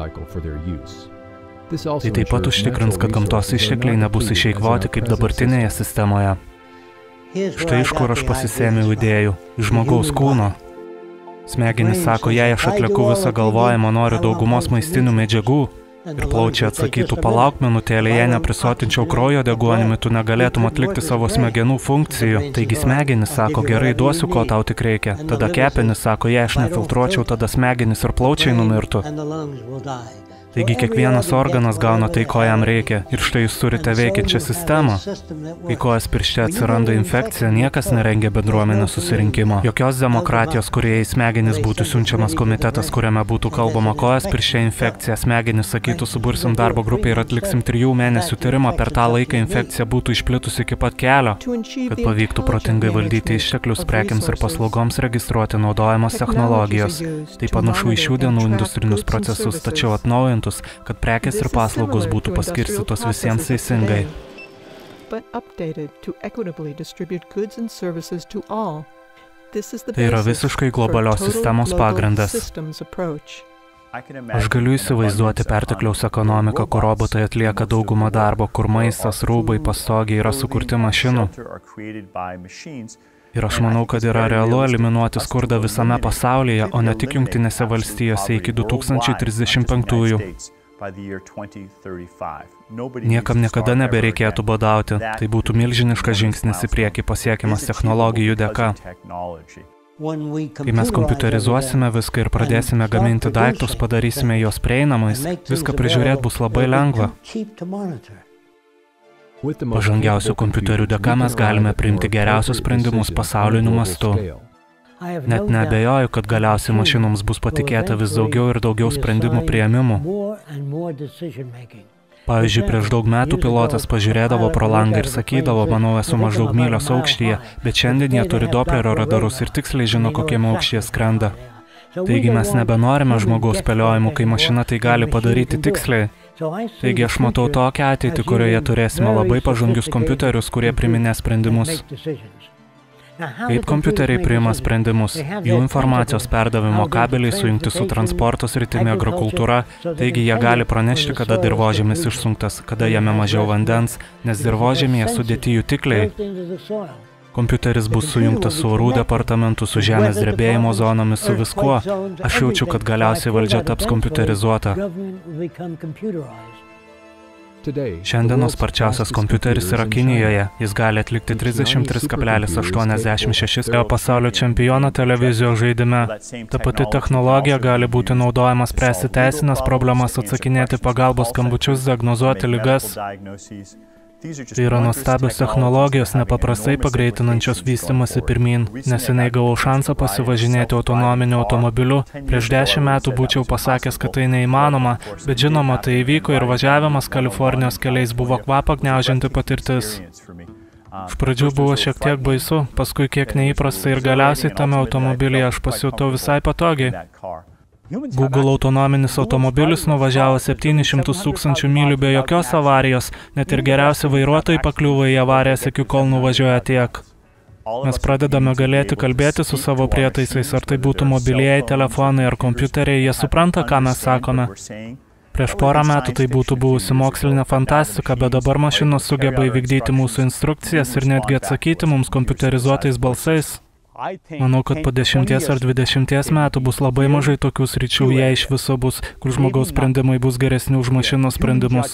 Tai taip pat užtikrins, kad gamtos ištekliai nebus išeikvoti kaip dabartinėje sistemoje. Štai iš kur aš pasisėmiau idėjų. Iš žmogaus kūno. Smegenys sako, jei aš atlieku visą galvojimą, noriu daugumos maistinių medžiagų. Ir plaučiai atsakytų, palauk minutėlę, jei neprisotinčiau kraujo deguonimi, tu negalėtum atlikti savo smegenų funkcijų. Taigi smegenys sako, gerai, duosiu, ko tau tik reikia. Tada kepenys sako, jei aš nefiltruočiau, tada smegenys ir plaučiai numirtų. Taigi kiekvienas organas gauna tai, ko jam reikia. Ir štai jūs turite veikiančią sistemą. Kai kojas piršte atsiranda infekcija, niekas nerengia bendruomenės susirinkimo. Jokios demokratijos, kurioje į smegenis būtų siunčiamas komitetas, kuriame būtų kalbama kojas piršte infekcija, smegenis sakytų, subursim darbo grupę ir atliksim trijų mėnesių tyrimą, per tą laiką infekcija būtų išplitusi iki pat kelio. Kad pavyktų protingai valdyti išteklius prekiams ir paslaugoms, registruoti naudojamos technologijos. Tai panašu į šių dienų industrinius procesus, tačiau atnaujant, kad prekės ir paslaugos būtų paskirstytos visiems teisingai. Tai yra visiškai globalios sistemos pagrindas. Aš galiu įsivaizduoti pertekliaus ekonomiką, kur robotai atlieka daugumą darbo, kur maistas, rūbai, pastogiai yra sukurti mašinų. Ir aš manau, kad yra realu eliminuoti skurdą visame pasaulyje, o ne tik Jungtinėse valstijose iki du tūkstančiai trisdešimt penktųjų. Niekam niekada nebereikėtų badauti. Tai būtų milžiniškas žingsnis į priekį pasiekiamas technologijų dėka. Kai mes kompiuterizuosime viską ir pradėsime gaminti daiktus, padarysime juos prieinamais, viską prižiūrėti bus labai lengva. Pažangiausių kompiuterių dėka mes galime priimti geriausius sprendimus pasauliniu mastu. Net neabejoju, kad galiausiai mašinoms bus patikėta vis daugiau ir daugiau sprendimų priėmimų. Pavyzdžiui, prieš daug metų pilotas pažiūrėdavo pro langą ir sakydavo, manau, esu maždaug mylios aukštyje, bet šiandien jie turi Doplerio radarus ir tiksliai žino, kokiame aukštyje skrenda. Taigi mes nebenorime žmogaus spėliojimų, kai mašina tai gali padaryti tiksliai. Taigi aš matau tokią ateitį, kurioje turėsime labai pažangius kompiuterius, kurie priiminės sprendimus. Kaip kompiuteriai priima sprendimus? Jų informacijos perdavimo kabeliai sujungti su transporto sritimi agrokultūra, taigi jie gali pranešti, kada dirvožemis išsunktas, kada jame mažiau vandens, nes dirvožemyje sudėti jutikliai. Kompiuteris bus sujungtas su orų departamentu, su žemės drebėjimo zonomis, su viskuo. Aš jaučiu, kad galiausiai valdžia taps kompiuterizuota. Šiandienos sparčiausias kompiuteris yra Kinijoje. Jis gali atlikti trisdešimt tris kablelis aštuoniasdešimt šešis pasaulio čempiono televizijos žaidime. Ta pati technologija gali būti naudojama spręsti teisinės problemas, atsakinėti pagalbos skambučius, diagnozuoti ligas. Tai yra nuostabios technologijos, nepaprastai pagreitinančios vystymasi pirmyn. Neseniai gavau šansą pasivažinėti autonominiu automobiliu. Prieš dešimt metų būčiau pasakęs, kad tai neįmanoma, bet žinoma, tai įvyko ir važiavimas Kalifornijos keliais buvo kvapą gniaužianti patirtis. Iš pradžių buvo šiek tiek baisu, paskui kiek neįprasta ir galiausiai tame automobilyje aš pasijutau visai patogiai. Google autonominis automobilis nuvažiavo septynis šimtus tūkstančių mylių be jokios avarijos, net ir geriausi vairuotojai pakliuvo į avarijas iki kol nuvažiuoja tiek. Mes pradedame galėti kalbėti su savo prietaisais, ar tai būtų mobilieji telefonai ar kompiuteriai, jie supranta, ką mes sakome. Prieš porą metų tai būtų buvusi mokslinė fantastika, bet dabar mašinos sugeba įvykdyti mūsų instrukcijas ir netgi atsakyti mums kompiuterizuotais balsais. Manau, kad po dešimties ar dvidešimties metų bus labai mažai tokių sričių, jei iš viso bus, kur žmogaus sprendimai bus geresni už mašinos sprendimus.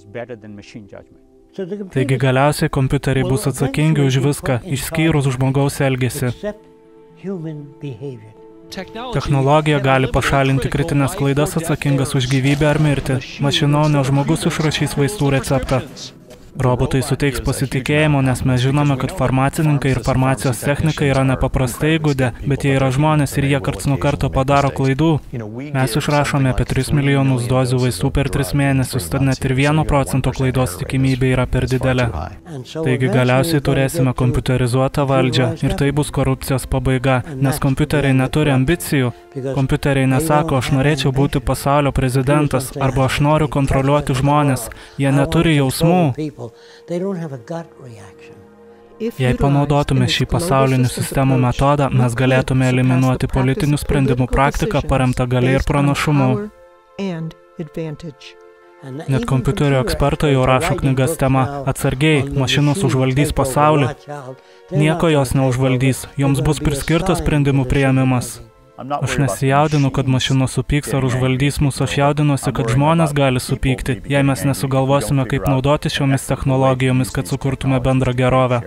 Taigi galiausiai kompiuteriai bus atsakingi už viską, išskyrus žmogaus elgesį. Technologija gali pašalinti kritinės klaidas atsakingas už gyvybę ar mirtį. Mašina, o ne žmogus išrašys vaistų receptą. Robotai suteiks pasitikėjimo, nes mes žinome, kad farmacininkai ir farmacijos technikai yra nepaprastai įgudę, bet jie yra žmonės ir jie karts nuo karto padaro klaidų. Mes išrašome apie tris milijonus dozių vaistų per tris mėnesius, tad net ir vieno procento klaidos tikimybė yra per didelė. Taigi galiausiai turėsime kompiuterizuotą valdžią ir tai bus korupcijos pabaiga, nes kompiuteriai neturi ambicijų. Kompiuteriai nesako, aš norėčiau būti pasaulio prezidentas arba aš noriu kontroliuoti žmonės. Jie neturi jausmų. Jei panaudotume šį pasaulinių sistemų metodą, mes galėtume eliminuoti politinių sprendimų praktiką paremtą galia ir pranašumu. Net kompiuterio ekspertai jau rašo knygas tema atsargiai, mašinos užvaldys pasaulį. Nieko jos neužvaldys, joms bus priskirtas sprendimų priėmimas. Aš nesijaudinu, kad mašinos supyks ar užvaldys mūsų, aš jaudinuosi, kad žmonės gali supykti, jei mes nesugalvosime, kaip naudoti šiomis technologijomis, kad sukurtume bendrą gerovę.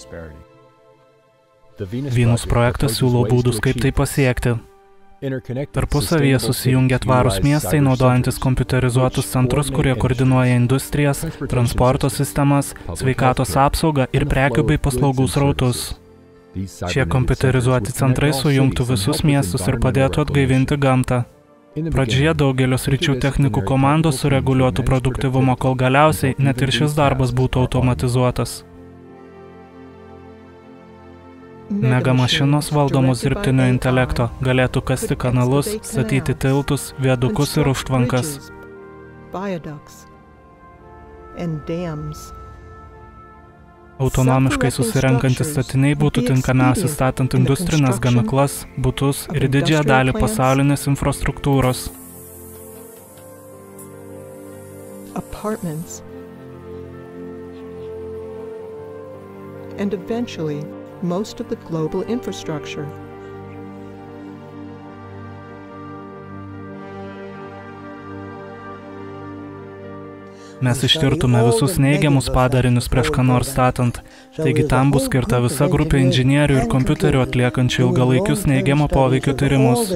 Venus projektas siūlo būdus, kaip tai pasiekti. Tarpusavyje susijungia tvarūs miestai, naudojantis kompiuterizuotus centrus, kurie koordinuoja industrijas, transporto sistemas, sveikatos apsaugą ir prekių bei paslaugų srautus. Šie kompiuterizuoti centrai sujungtų visus miestus ir padėtų atgaivinti gamtą. Pradžioje daugelio sričių technikų komandos sureguliuotų produktyvumą, kol galiausiai net ir šis darbas būtų automatizuotas. Mega mašinos valdomos dirbtinio intelekto galėtų kasti kanalus, statyti tiltus, viadukus ir užtvankas. Autonomiškai susirenkantis statiniai būtų tinkamiausi statant industrinės gamyklas, butus ir didžiąją dalį pasaulinės infrastruktūros. Apartments. And eventually, most of the global infrastructure. Mes ištirtume visus neigiamus padarinius prieš ką nors statant. Taigi tam bus skirta visa grupė inžinierių ir kompiuterių atliekančių ilgalaikius neigiamo poveikio tyrimus.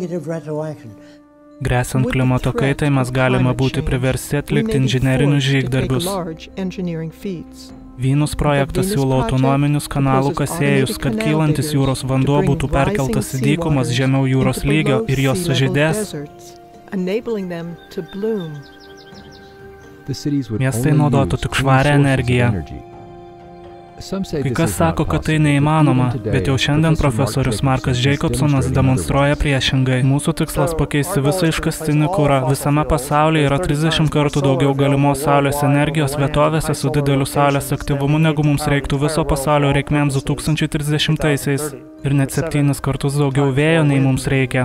Gresiant klimato kaitai mes galime būti priversti atlikti inžinerinius žygdarbius. Venus projektas siūlo autonominius kanalų kasėjus, kad kylantis jūros vanduo būtų perkeltas į dykumas žemiau jūros lygio ir jos sužydės. Miestai naudotų tik švarią energiją. Kai kas sako, kad tai neįmanoma, bet jau šiandien profesorius Markas Jacobsonas demonstruoja priešingai. Mūsų tikslas pakeisti visą iškastinį kurą. Visame pasaulyje yra trisdešimt kartų daugiau galimos saulės energijos vietovėse su dideliu saulės aktyvumu, negu mums reiktų viso pasaulio reikmėms du tūkstančiai trisdešimtaisiais. Ir net septynis kartus daugiau vėjo, nei mums reikia.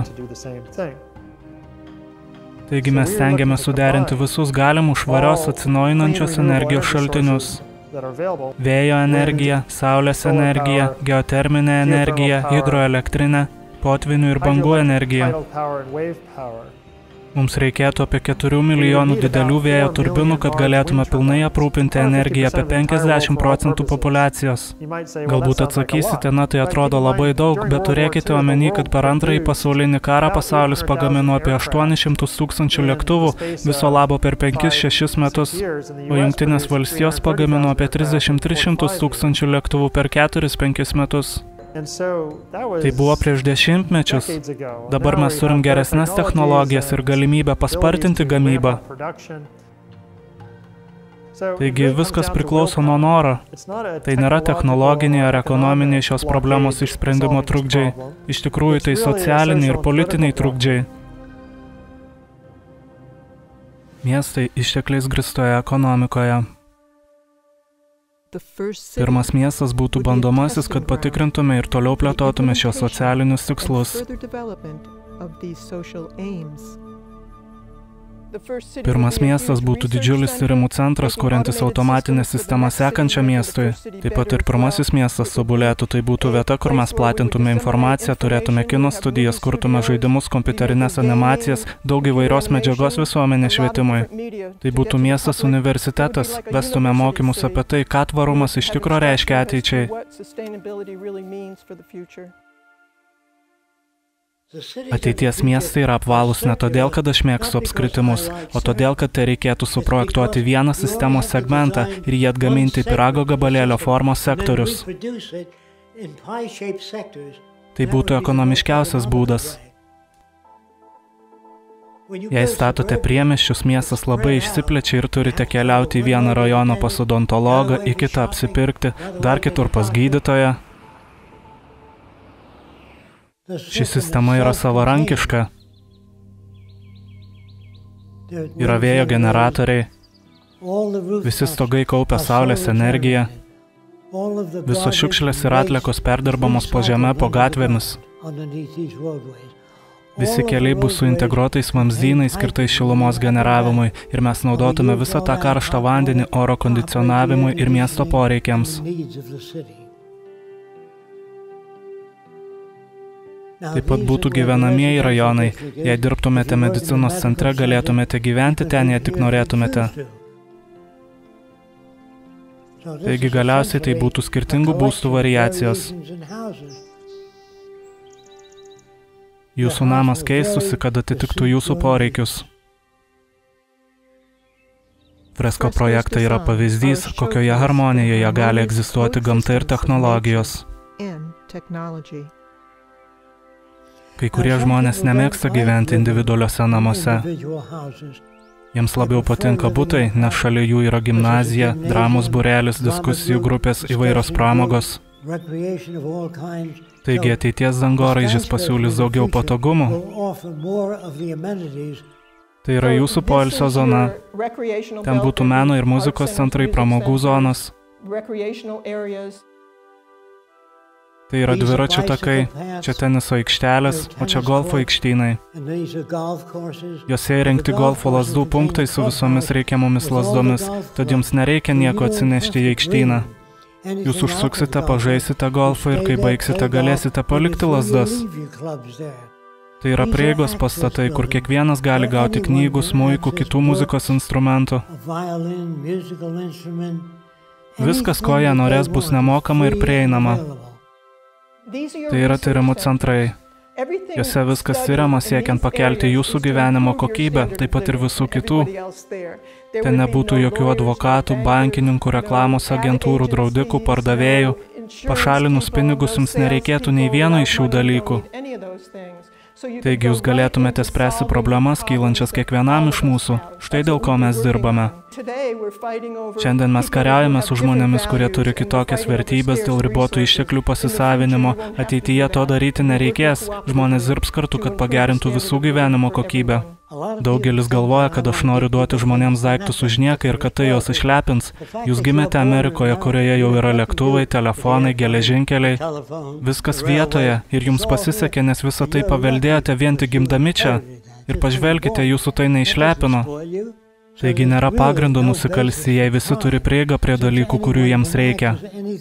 Taigi mes stengiame suderinti visus galimus švarios atsinaujinančios energijos šaltinius. Vėjo energiją, saulės energiją, geoterminę energiją, hidroelektrinę, potvynių ir bangų energiją. Mums reikėtų apie keturių milijonų didelių vėjo turbinų, kad galėtume pilnai aprūpinti energiją apie penkiasdešimt procentų populiacijos. Galbūt atsakysite, na tai atrodo labai daug, bet turėkite omeny, kad per antrąjį pasaulinį karą pasaulis pagamino apie aštuonis šimtus tūkstančių lėktuvų, viso labo per penkis šešis metus, o Jungtinės valstijos pagamino apie trisdešimt tris šimtus tūkstančių lėktuvų per keturis penkis metus. Tai buvo prieš dešimtmečius. Dabar mes turim geresnes technologijas ir galimybę paspartinti gamybą. Taigi viskas priklauso nuo noro. Tai nėra technologiniai ar ekonominiai šios problemos išsprendimo trukdžiai. Iš tikrųjų tai socialiniai ir politiniai trukdžiai. Miestai ištekliais grįstoje ekonomikoje. Pirmas miestas būtų bandomasis, kad patikrintume ir toliau plėtotume šios socialinius tikslus. Pirmas miestas būtų didžiulis tyrimų centras, kuriantis automatinę sistemą sekančią miestui. Taip pat ir pirmasis miestas tobulėtų, tai būtų vieta, kur mes platintume informaciją, turėtume kino studijas, kurtume žaidimus, kompiuterinės animacijas, daug įvairios medžiagos visuomenės švietimui. Tai būtų miestas universitetas, vestume mokymus apie tai, ką tvarumas iš tikro reiškia ateičiai. Ateities miestai yra apvalūs ne todėl, kad aš mėgstu apskritimus, o todėl, kad tai reikėtų suprojektuoti vieną sistemos segmentą ir jį atgaminti pyrago gabalėlio formos sektorius. Tai būtų ekonomiškiausias būdas. Jei statote priemiesčius, miestas labai išsiplečia ir turite keliauti į vieną rajoną pas odontologą, į kitą apsipirkti, dar kitur pas gydytoją. Ši sistema yra savarankiška. Yra vėjo generatoriai. Visi stogai kaupia saulės energiją. Visos šiukšlės ir atliekos perdirbamos po žeme, po gatvėmis. Visi keliai bus su integruotais vamzdynais skirtais šilumos generavimui ir mes naudotume visą tą karštą vandenį oro kondicionavimui ir miesto poreikiams. Taip pat būtų gyvenamieji rajonai. Jei dirbtumėte medicinos centre, galėtumėte gyventi ten, jei tik norėtumėte. Taigi galiausiai tai būtų skirtingų būstų variacijos. Jūsų namas keistusi, kad atitiktų jūsų poreikius. Fresko projektai yra pavyzdys, kokioje harmonijoje gali egzistuoti gamta ir technologijos. Kai kurie žmonės nemėgsta gyventi individualiuose namuose. Jiems labiau patinka butai, nes šalia jų yra gimnazija, dramos būrelis, diskusijų grupės, įvairios pramogos. Taigi ateities dangoraižis pasiūlys daugiau patogumų. Tai yra jūsų poilsio zona. Ten būtų meno ir muzikos centrai, pramogų zonos. Tai yra dviračių takai, čia teniso aikštelės, o čia golfo aikštynai. Jose įrengti golfo lazdų punktai su visomis reikiamomis lazdomis, tad jums nereikia nieko atsinešti į aikštyną. Jūs užsuksite, pažaisite golfą ir kai baigsite, galėsite palikti lazdas. Tai yra prieigos pastatai, kur kiekvienas gali gauti knygų, smuikų, kitų muzikos instrumentų. Viskas, ko jie norės, bus nemokama ir prieinama. Tai yra tyrimų centrai. Jose viskas tyriama siekiant pakelti jūsų gyvenimo kokybę, taip pat ir visų kitų. Ten nebūtų jokių advokatų, bankininkų, reklamos agentūrų, draudikų, pardavėjų. Pašalinus pinigus jums nereikėtų nei vieno iš šių dalykų. Taigi jūs galėtumėte spręsti problemas kylančias kiekvienam iš mūsų. Štai dėl ko mes dirbame. Šiandien mes kariaujame su žmonėmis, kurie turi kitokias vertybės dėl ribotų išteklių pasisavinimo. Ateityje to daryti nereikės. Žmonės dirbs kartu, kad pagerintų visų gyvenimo kokybę. Daugelis galvoja, kad aš noriu duoti žmonėms daiktus už nieką ir kad tai juos išlepins. Jūs gimėte Amerikoje, kurioje jau yra lėktuvai, telefonai, geležinkeliai. Viskas vietoje ir jums pasisekė, nes visą tai paveldėjote vien tik gimdami čia. Ir pažvelkite, jūsų tai neišlepino. Taigi nėra pagrindo nusikalsti, jei visi turi prieigą prie dalykų, kurių jiems reikia.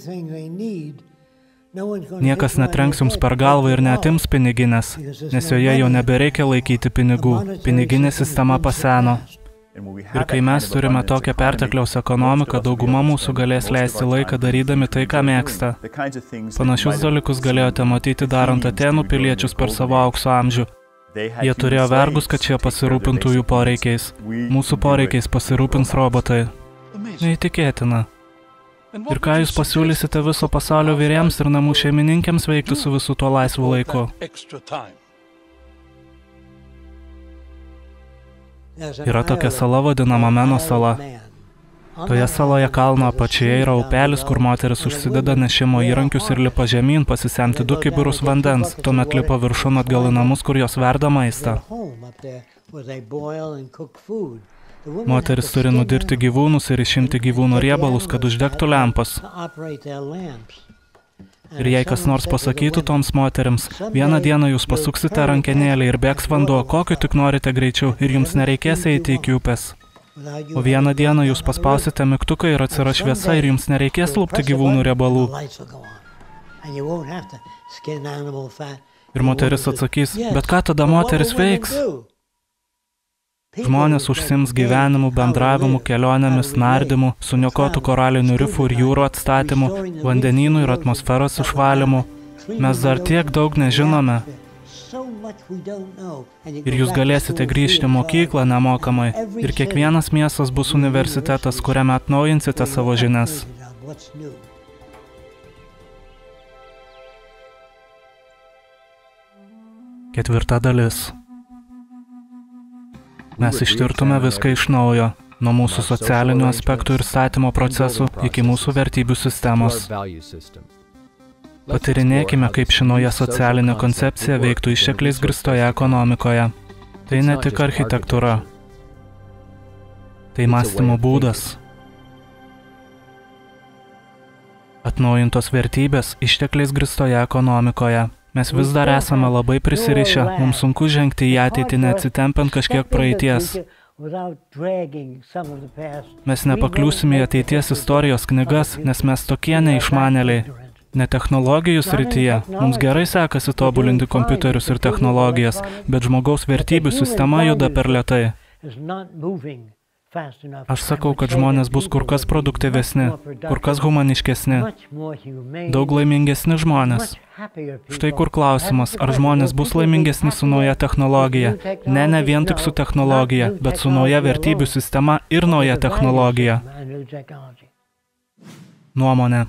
Niekas netrenks jums per galvą ir neatims piniginės, nes joje jau nebereikia laikyti pinigų. Piniginė sistema paseno. Ir kai mes turime tokią pertekliaus ekonomiką, dauguma mūsų galės leisti laiką darydami tai, ką mėgsta. Panašius dalykus galėjote matyti darant Atėnų piliečius per savo aukso amžių. Jie turėjo vergus, kad šie pasirūpintų jų poreikiais. Mūsų poreikiais pasirūpins robotai. Neįtikėtina. Ir ką jūs pasiūlysite viso pasaulio vyriems ir namų šeimininkėms veikti su visu tuo laisvu laiku? Yra tokia sala vadinama Meno sala. Toje saloje kalno apačioje yra upelis, kur moteris užsideda nešimo įrankius ir lipa žemyn pasisemti du kibirus vandens, tuomet lipa viršun atgal į namus, kur jos verda maistą. Moteris turi nudirti gyvūnus ir išimti gyvūnų riebalus, kad uždegtų lempas. Ir jei kas nors pasakytų toms moterims, vieną dieną jūs pasuksite rankenėlį ir bėgs vanduo, kokiu tik norite greičiau, ir jums nereikės eiti iki upės. O vieną dieną jūs paspausite mygtuką ir atsiras šviesa ir jums nereikės lupti gyvūnų riebalų. Ir moteris atsakys, bet ką tada moteris veiks? Žmonės užsims gyvenimu, bendravimu, kelionėmis, nardymu, suniokotų koralinių rifų ir jūrų atstatymu, vandenynų ir atmosferos išvalymu. Mes dar tiek daug nežinome. Ir jūs galėsite grįžti į mokyklą nemokamai. Ir kiekvienas miestas bus universitetas, kuriame atnaujinsite savo žinias. Ketvirta dalis. Mes ištirtume viską iš naujo, nuo mūsų socialinių aspektų ir statymo procesų iki mūsų vertybių sistemos. Patyrinėkime, kaip ši nauja socialinė koncepcija veiktų ištekliais grįstoje ekonomikoje. Tai ne tik architektūra. Tai mąstymo būdas. Atnaujintos vertybės ištekliais grįstoje ekonomikoje. Mes vis dar esame labai prisirišę, mums sunku žengti į ateitį, neatsitempiant kažkiek praeities. Mes nepakliūsime į ateities istorijos knygas, nes mes tokie neišmanėliai. Ne technologijų srityje, mums gerai sekasi tobulinti kompiuterius ir technologijas, bet žmogaus vertybių sistema juda per lėtai. Aš sakau, kad žmonės bus kur kas produktyvesni, kur kas humaniškesni, daug laimingesni žmonės. Štai kur klausimas, ar žmonės bus laimingesni su nauja technologija. Ne, ne vien tik su technologija, bet su nauja vertybių sistema ir nauja technologija. Nuomonė.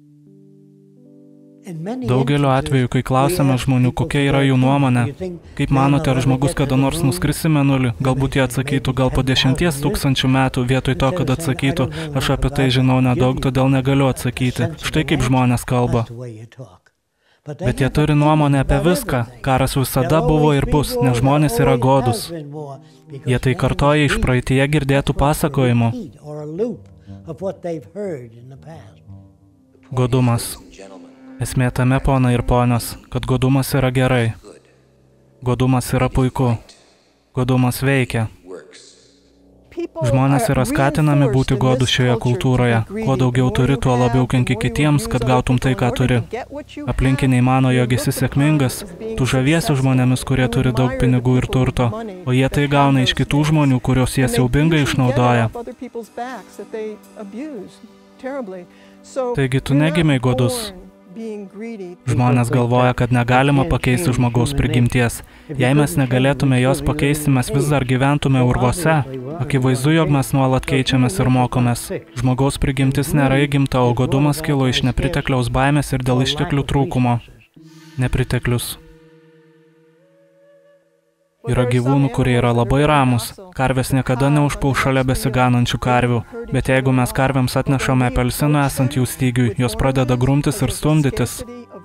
Daugeliu atveju, kai klausime žmonių, kokia yra jų nuomonė, kaip manote, ar žmogus kada nors nuskris į Mėnulį, galbūt jie atsakytų gal po dešimties tūkstančių metų, vietoj to, kad atsakytų, aš apie tai žinau nedaug, todėl negaliu atsakyti. Štai kaip žmonės kalba. Bet jie turi nuomonę apie viską. Karas visada buvo ir bus, nes žmonės yra godūs. Jie tai kartoja iš praeityje girdėtų pasakojimų. Godumas. Esmė tame, ponai ir ponios, kad godumas yra gerai. Godumas yra puiku. Godumas veikia. Žmonės yra skatinami būti godų šioje kultūroje. Kuo daugiau turi, tuo labiau kenki kitiems, kad gautum tai, ką turi. Aplinkiniai mano, jog esi sėkmingas. Tu žaviesi žmonėmis, kurie turi daug pinigų ir turto, o jie tai gauna iš kitų žmonių, kurios jie siaubingai išnaudoja. Taigi tu negimei godus. Žmonės galvoja, kad negalima pakeisti žmogaus prigimties. Jei mes negalėtume jos pakeisti, mes vis dar gyventume urvuose. Akivaizdu, jog mes nuolat keičiamės ir mokomės. Žmogaus prigimtis nėra įgimta, o godumas kilo iš nepritekliaus baimės ir dėl išteklių trūkumo. Nepriteklius. Yra gyvūnų, kurie yra labai ramus. Karvės niekada neužpuls šalia besiganančių karvių. Bet jeigu mes karvėms atnešame apelsinų esant jų stygiui, jos pradeda grumtis ir stumdytis.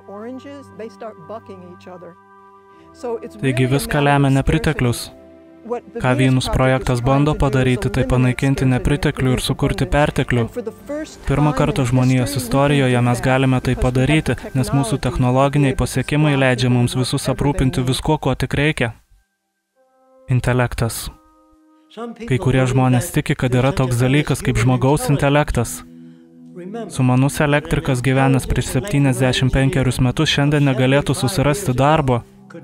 Taigi viską lemia nepriteklius. Ką Vynus projektas bando padaryti, tai panaikinti nepriteklių ir sukurti perteklių. Pirmą kartą žmonijos istorijoje mes galime tai padaryti, nes mūsų technologiniai pasiekimai leidžia mums visus aprūpinti viskuo, ko tik reikia. Intelektas. Kai kurie žmonės tiki, kad yra toks dalykas kaip žmogaus intelektas. Sumanus elektrikas gyvenęs prieš septyniasdešimt penkerius metus šiandien negalėtų susirasti darbo.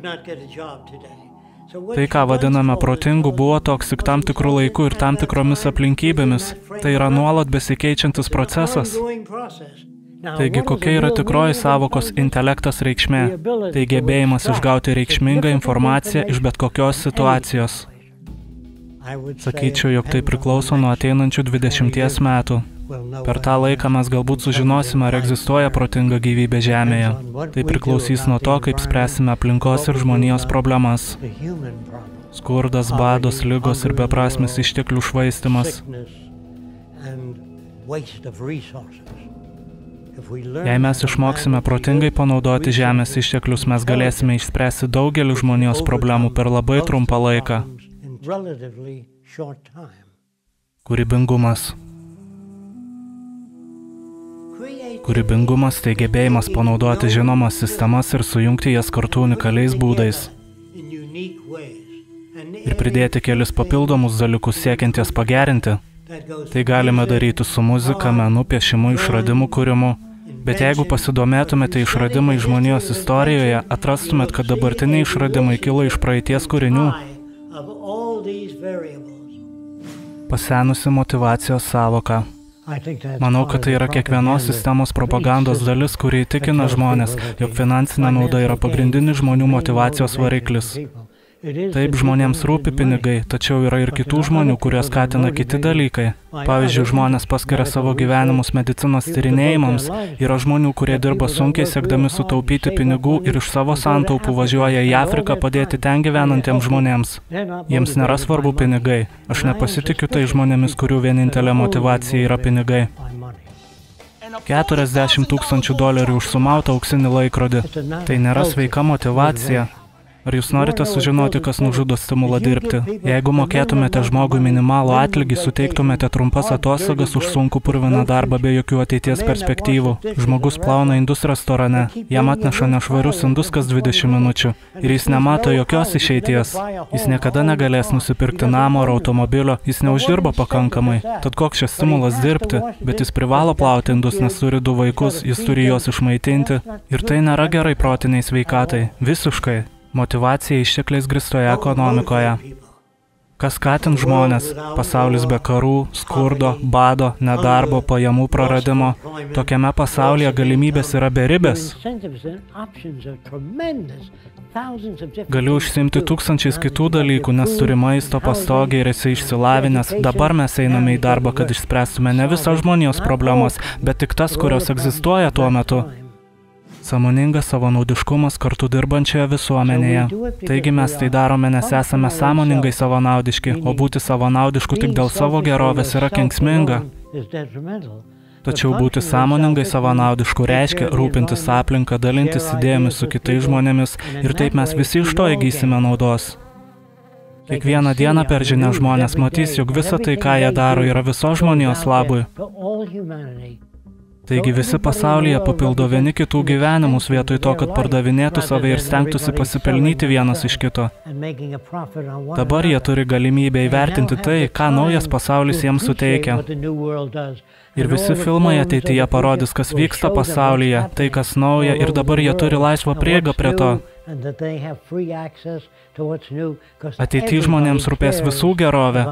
Tai, ką vadiname protingu, buvo toks tik tam tikrų laikų ir tam tikromis aplinkybėmis. Tai yra nuolat besikeičiantis procesas. Taigi, kokia yra tikroji sąvokos intelektas reikšmė? Tai gebėjimas išgauti reikšmingą informaciją iš bet kokios situacijos. Sakyčiau, jog tai priklauso nuo ateinančių dvidešimties metų. Per tą laiką mes galbūt sužinosime, ar egzistuoja protinga gyvybė Žemėje. Tai priklausys nuo to, kaip spręsime aplinkos ir žmonijos problemas. Skurdas, bados, ligos ir beprasmis išteklių švaistymas. Jei mes išmoksime protingai panaudoti žemės išteklius, mes galėsime išspręsti daugelį žmonijos problemų per labai trumpą laiką. Kūrybingumas. Kūrybingumas tai gebėjimas panaudoti žinomas sistemas ir sujungti jas kartu unikaliais būdais. Ir pridėti kelis papildomus dalykus siekiant jas pagerinti. Tai galime daryti su muzika, menu, piešimu, išradimu kūrimu. Bet jeigu pasidomėtumėte išradimai žmonijos istorijoje, atrastumėt, kad dabartiniai išradimai kilo iš praeities kūrinių. Pasenusi motyvacijos sąvoka. Manau, kad tai yra kiekvienos sistemos propagandos dalis, kuri įtikina žmonės, jog finansinė nauda yra pagrindinis žmonių motyvacijos variklis. Taip, žmonėms rūpi pinigai, tačiau yra ir kitų žmonių, kurie skatina kiti dalykai. Pavyzdžiui, žmonės paskiria savo gyvenimus medicinos tyrinėjimams, yra žmonių, kurie dirba sunkiai siekdami sutaupyti pinigų ir iš savo santaupų važiuoja į Afriką padėti ten gyvenantiems žmonėms. Jiems nėra svarbu pinigai. Aš nepasitikiu tai žmonėmis, kurių vienintelė motyvacija yra pinigai. keturiasdešimt tūkstančių dolerių už sumautą auksinį laikrodį. Tai nėra sveika motyvacija. Ar jūs norite sužinoti, kas nužudo stimulą dirbti? Jeigu mokėtumėte žmogui minimalų atlygį, suteiktumėte trumpas atostogas už sunkų purviną darbą be jokių ateities perspektyvų. Žmogus plauna indus restorane, jam atneša nešvarius indus kas dvidešimt minučių ir jis nemato jokios išeities. Jis niekada negalės nusipirkti namo ar automobilio, jis neuždirba pakankamai. Tad koks šis stimulas dirbti? Bet jis privalo plauti indus, nes turi du vaikus, jis turi juos išmaitinti. Ir tai nėra gerai protiniai sveikatai. Visiškai. Motyvacija ištekliais grįstoje ekonomikoje. Kas skatins žmonės? Pasaulis be karų, skurdo, bado, nedarbo, pajamų praradimo. Tokiame pasaulyje galimybės yra beribės. Galiu užsiimti tūkstančiais kitų dalykų, nes turi maisto, pastogę ir esi išsilavinęs. Dabar mes einame į darbą, kad išspręstume ne visas žmonijos problemos, bet tik tas, kurios egzistuoja tuo metu. Sąmoningas savanaudiškumas kartu dirbančioje visuomenėje. Taigi mes tai darome, nes esame sąmoningai savanaudiški, o būti savanaudišku tik dėl savo gerovės yra kenksminga. Tačiau būti sąmoningai savanaudišku reiškia rūpintis aplinką, dalintis idėjomis su kitais žmonėmis ir taip mes visi iš to įgysime naudos. Kiekvieną dieną per žinią žmonės matys, jog visa tai, ką jie daro, yra visos žmonijos labui. Taigi visi pasaulyje papildo vieni kitų gyvenimus vietoj to, kad pardavinėtų save ir stengtųsi pasipelnyti vienas iš kito. Dabar jie turi galimybę įvertinti tai, ką naujas pasaulis jiems suteikia. Ir visi filmai ateityje parodys, kas vyksta pasaulyje, tai kas nauja, ir dabar jie turi laisvą prieigą prie to. Ateityje žmonėms rūpės visų gerovė.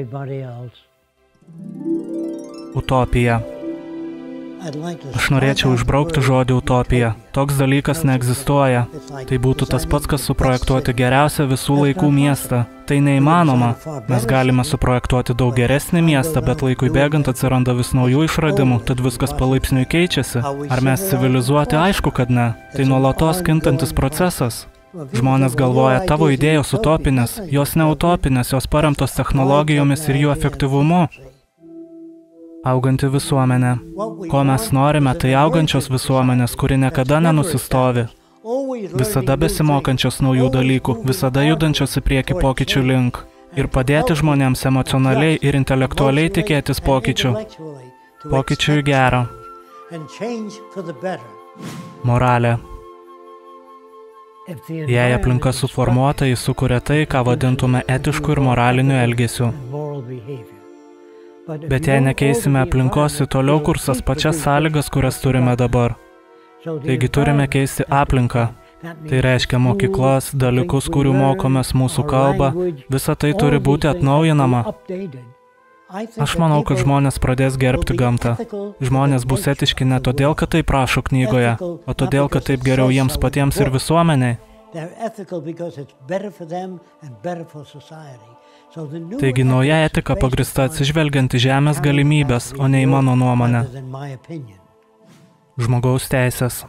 Utopija. Aš norėčiau išbraukti žodį utopija. Toks dalykas neegzistuoja. Tai būtų tas pats, kas suprojektuoti geriausią visų laikų miestą. Tai neįmanoma. Mes galime suprojektuoti daug geresnį miestą, bet laikui bėgant atsiranda vis naujų išradimų, tad viskas palaipsniui keičiasi. Ar mes civilizuoti? Aišku, kad ne. Tai nuolatos kintantis procesas. Žmonės galvoja, tavo idėjos utopinės. Jos ne utopinės, jos paremtos technologijomis ir jų efektyvumu. Auganti visuomenė. Ko mes norime, tai augančios visuomenės, kuri niekada nenusistovi. Visada besimokančios naujų dalykų, visada judančios į priekį pokyčių link. Ir padėti žmonėms emocionaliai ir intelektualiai tikėtis pokyčių. Pokyčių į gerą. Moralė. Jei aplinka suformuota, jis sukuria tai, ką vadintume etišku ir moraliniu elgesiu. Bet jei nekeisime aplinkos, į toliau kursas pačias sąlygas, kurias turime dabar. Taigi turime keisti aplinką. Tai reiškia mokyklas, dalykus, kurių mokomės, mūsų kalbą. Visa tai turi būti atnaujinama. Aš manau, kad žmonės pradės gerbti gamtą. Žmonės bus etiški ne todėl, kad tai prašo knygoje, o todėl, kad taip geriau jiems patiems ir visuomeniai. Taigi nauja etika pagrįsta atsižvelgiant į žemės galimybės, o ne į mano nuomonę. Žmogaus teisės.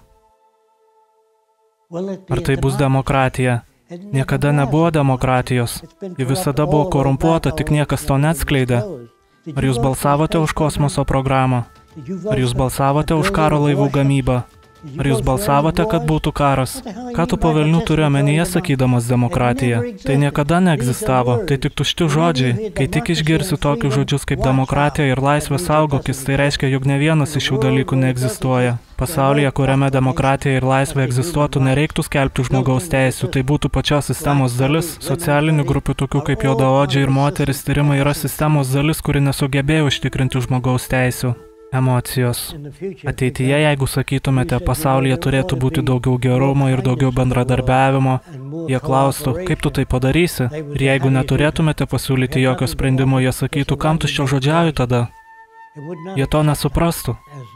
Ar tai bus demokratija? Niekada nebuvo demokratijos. Ji visada buvo korumpuota, tik niekas to neatskleidė. Ar jūs balsavote už kosmoso programą? Ar jūs balsavote už karo laivų gamybą? Ar jūs balsavote, kad būtų karas? Ką tu po velnių turi omenyje sakydamas demokratija? Tai niekada neegzistavo, tai tik tušti žodžiai. Kai tik išgirsi tokius žodžius kaip demokratija ir laisvė saugokis, tai reiškia, jog ne vienas iš šių dalykų neegzistuoja. Pasaulyje, kuriame demokratija ir laisvė egzistuotų, nereiktų skelbti žmogaus teisių, tai būtų pačios sistemos dalis. Socialinių grupių, tokių kaip juodaodžiai ir moteris, tyrimai yra sistemos dalis, kuri nesugebėjo užtikrinti žmogaus teisių. Emocijos. Ateityje, jeigu sakytumėte, pasaulyje turėtų būti daugiau gerumo ir daugiau bendradarbiavimo, jie klaustų, kaip tu tai padarysi? Ir jeigu neturėtumėte pasiūlyti jokio sprendimo, jie sakytų, kam tu šio žodžiauji tada? Jie to nesuprastų.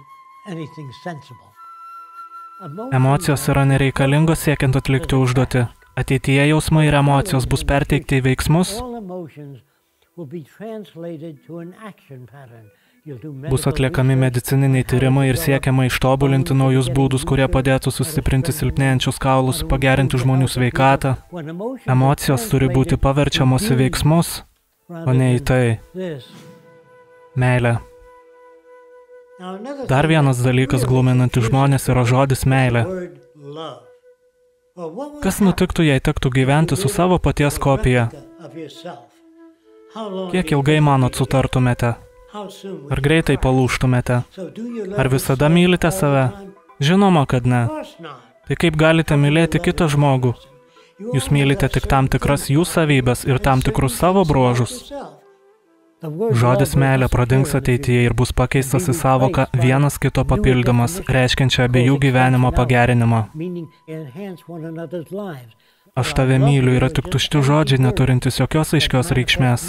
Emocijos yra nereikalingos siekiant atlikti užduotį. Ateityje jausmai ir emocijos bus perteikti į veiksmus. Bus atliekami medicininiai tyrimai ir siekiama ištobulinti naujus būdus, kurie padėtų sustiprinti silpnėjančius kaulus, pagerinti žmonių sveikatą. Emocijos turi būti paverčiamos į veiksmus, o ne į tai. Meilė. Dar vienas dalykas gluminantis žmonės yra žodis meilė. Kas nutiktų, jei tektų gyventi su savo paties kopija? Kiek ilgai manot sutartumėte? Ar greitai palūžtumėte? Ar visada mylite save? Žinoma, kad ne. Tai kaip galite mylėti kitą žmogų? Jūs mylite tik tam tikras jų savybės ir tam tikrus savo bruožus. Žodis meilė pradings ateityje ir bus pakeistas į savoką vienas kito papildymas, reiškiančią abiejų gyvenimo pagerinimą. Aš tave myliu yra tik tušti žodžiai, neturintis jokios aiškios reikšmės.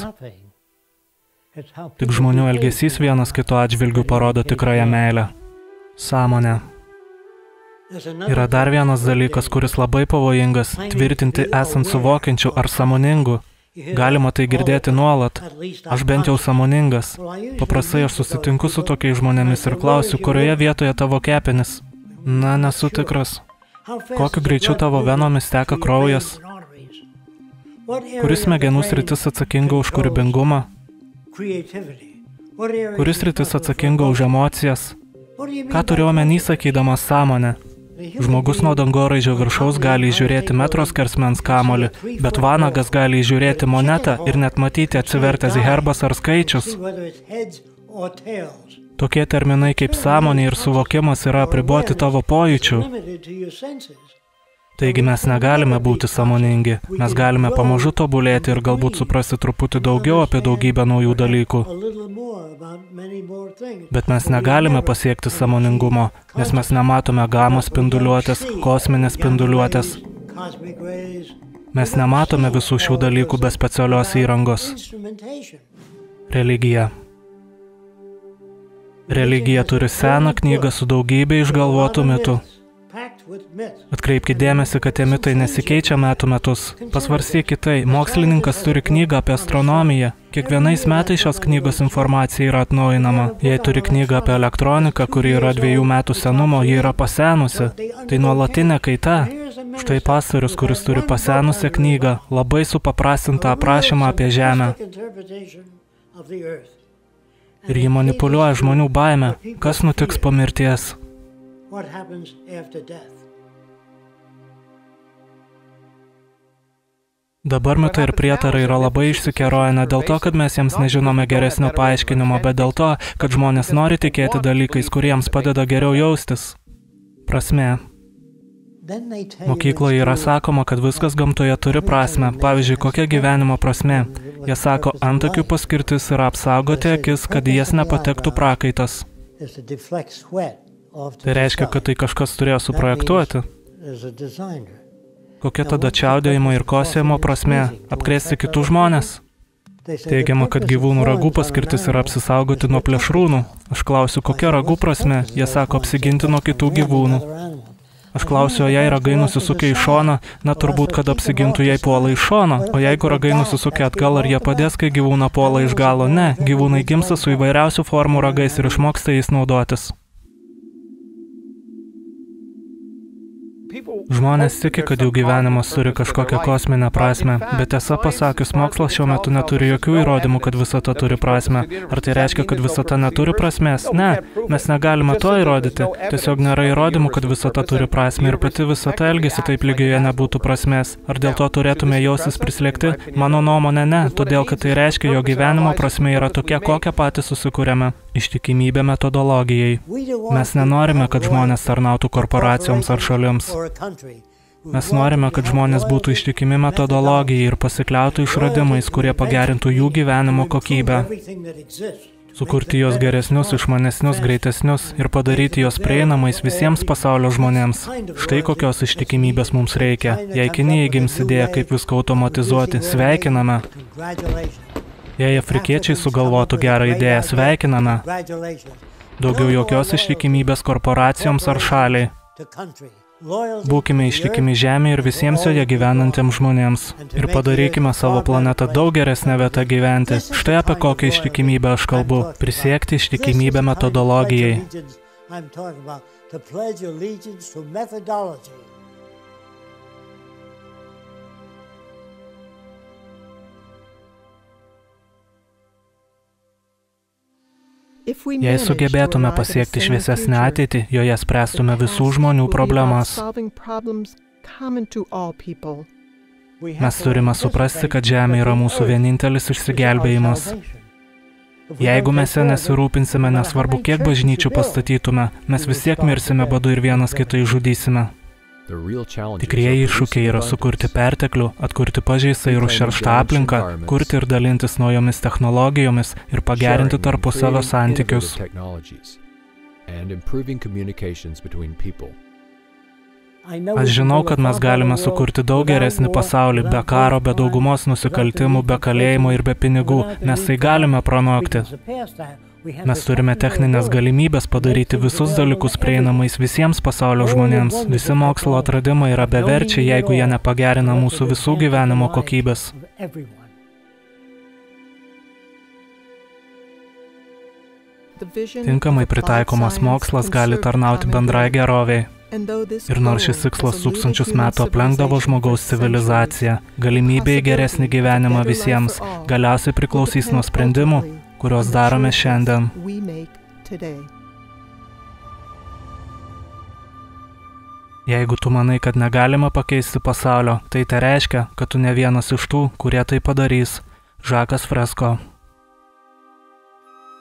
Tik žmonių elgesys vienas kito atžvilgių parodo tikrąją meilę. Sąmonė. Yra dar vienas dalykas, kuris labai pavojingas – tvirtinti esant suvokiančiu ar sąmoningu. Galima tai girdėti nuolat. Aš bent jau sąmoningas. Paprastai aš susitinku su tokiais žmonėmis ir klausiu, kurioje vietoje tavo kepenis. Na, nesu tikras. Kokiu greičiu tavo venomis teka kraujas? Kuris smegenų sritis atsakinga už kūrybingumą? Kuris sritis atsakinga už emocijas? Ką turiu omeny sakydamas sąmonę? Žmogus nuo dangoraižio viršaus gali įžiūrėti metro skersmens kamuolį, bet vanagas gali įžiūrėti monetą ir net matyti atsivertęs herbas ar skaičius. Tokie terminai kaip sąmonė ir suvokimas yra apriboti tavo pojūčių. Taigi mes negalime būti sąmoningi, mes galime pamažu tobulėti ir galbūt suprasti truputį daugiau apie daugybę naujų dalykų. Bet mes negalime pasiekti sąmoningumo, nes mes nematome gamos spinduliuotės, kosminės spinduliuotės. Mes nematome visų šių dalykų be specialios įrangos. Religija. Religija turi seną knygą su daugybė išgalvotų mitų. Atkreipkite dėmesį, kad tie mitai nesikeičia metų metus. Pasvarstykite tai, mokslininkas turi knygą apie astronomiją. Kiekvienais metais šios knygos informacija yra atnaujinama. Jei turi knygą apie elektroniką, kuri yra dviejų metų senumo, ji yra pasenusi. Tai nuolatinė kaita. Štai pastorius, kuris turi pasenusią knygą, labai supaprastintą aprašymą apie Žemę. Ir jį manipuliuoja žmonių baime. Kas nutiks po mirties? Dabar mitai ir prietarai yra labai išsikeroję ne dėl to, kad mes jiems nežinome geresnio paaiškinimo, bet dėl to, kad žmonės nori tikėti dalykais, kuriems padeda geriau jaustis. Prasmė. Mokykloje yra sakoma, kad viskas gamtoje turi prasmę. Pavyzdžiui, kokia gyvenimo prasmė. Jie sako, antakių paskirtis yra apsaugoti akis, kad į jas nepatektų prakaitas. Tai reiškia, kad tai kažkas turėjo suprojektuoti. Kokia tada čiaudėjimo ir kosėjimo prasmė? Apkrėsti kitus žmonės? Teigiama, kad gyvūnų ragų paskirtis yra apsisaugoti nuo plėšrūnų. Aš klausiu, kokia ragų prasmė? Jie sako, apsiginti nuo kitų gyvūnų. Aš klausiu, o jei ragai nusisukia į šoną, na turbūt, kad apsigintų, jei puola iš šono. O jeigu ragai nusisukia atgal, ar jie padės, kai gyvūną puola iš galo? Ne, gyvūnai gimsta su įvairiausių formų ragais ir išmoksta jais naudotis. Žmonės tiki, kad jų gyvenimas turi kažkokią kosminę prasmę, bet tiesa pasakius, mokslas šiuo metu neturi jokių įrodymų, kad visata turi prasmę. Ar tai reiškia, kad visata neturi prasmės? Ne, mes negalime to įrodyti. Tiesiog nėra įrodymų, kad visata turi prasmę ir pati visata elgesi taip lygioje nebūtų prasmės. Ar dėl to turėtume jaustis prislėgti? Mano nuomonė ne, todėl kad tai reiškia, jo gyvenimo prasmė yra tokia, kokią patys susikūrėme. Ištikimybė metodologijai. Mes nenorime, kad žmonės tarnautų korporacijoms ar šalims. Mes norime, kad žmonės būtų ištikimi metodologijai ir pasikliautų išradimais, kurie pagerintų jų gyvenimo kokybę. Sukurti juos geresnius, išmanesnius, greitesnius ir padaryti juos prieinamais visiems pasaulio žmonėms. Štai kokios ištikimybės mums reikia. Jei Kinijai gims idėja, kaip viską automatizuoti, sveikiname. Jei afrikiečiai sugalvotų gerą idėją, sveikiname. Daugiau jokios ištikimybės korporacijoms ar šaliai. Būkime ištikimi žemė ir visiems joje gyvenantiems žmonėms. Ir padarykime savo planetą daug geresnę vietą gyventi. Štai apie kokią ištikimybę aš kalbu. Prisiekti ištikimybę metodologijai. Jei sugebėtume pasiekti šviesesnę ateitį, joje spręstume visų žmonių problemas. Mes turime suprasti, kad Žemė yra mūsų vienintelis išsigelbėjimas. Jeigu mes ją nesirūpinsime, nesvarbu, kiek bažnyčių pastatytume, mes vis tiek mirsime badu ir vienas kitą išžudysime. Tikrieji iššūkiai yra sukurti perteklių, atkurti pažeistą ir užterštą aplinką, kurti ir dalintis naujomis technologijomis ir pagerinti tarpusavio santykius. Aš žinau, kad mes galime sukurti daug geresnį pasaulį, be karo, be daugumos nusikaltimų, be kalėjimų ir be pinigų. Mes tai galime pranokti. Mes turime techninės galimybės padaryti visus dalykus prieinamais visiems pasaulio žmonėms. Visi mokslo atradimai yra beverčiai, jeigu jie nepagerina mūsų visų gyvenimo kokybės. Tinkamai pritaikomas mokslas gali tarnauti bendrai geroviai. Ir nors šis tikslas tūkstančius metų aplenkdavo žmogaus civilizaciją, galimybė į geresnį gyvenimą visiems galiausiai priklausys nuo sprendimų, kurios darome šiandien. Jeigu tu manai, kad negalima pakeisti pasaulio, tai tai reiškia, kad tu ne vienas iš tų, kurie tai padarys. Žakas Fresko.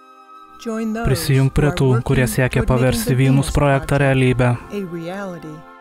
Prisijunk prie tų, kurie siekia paversti Vynus projektą realybę.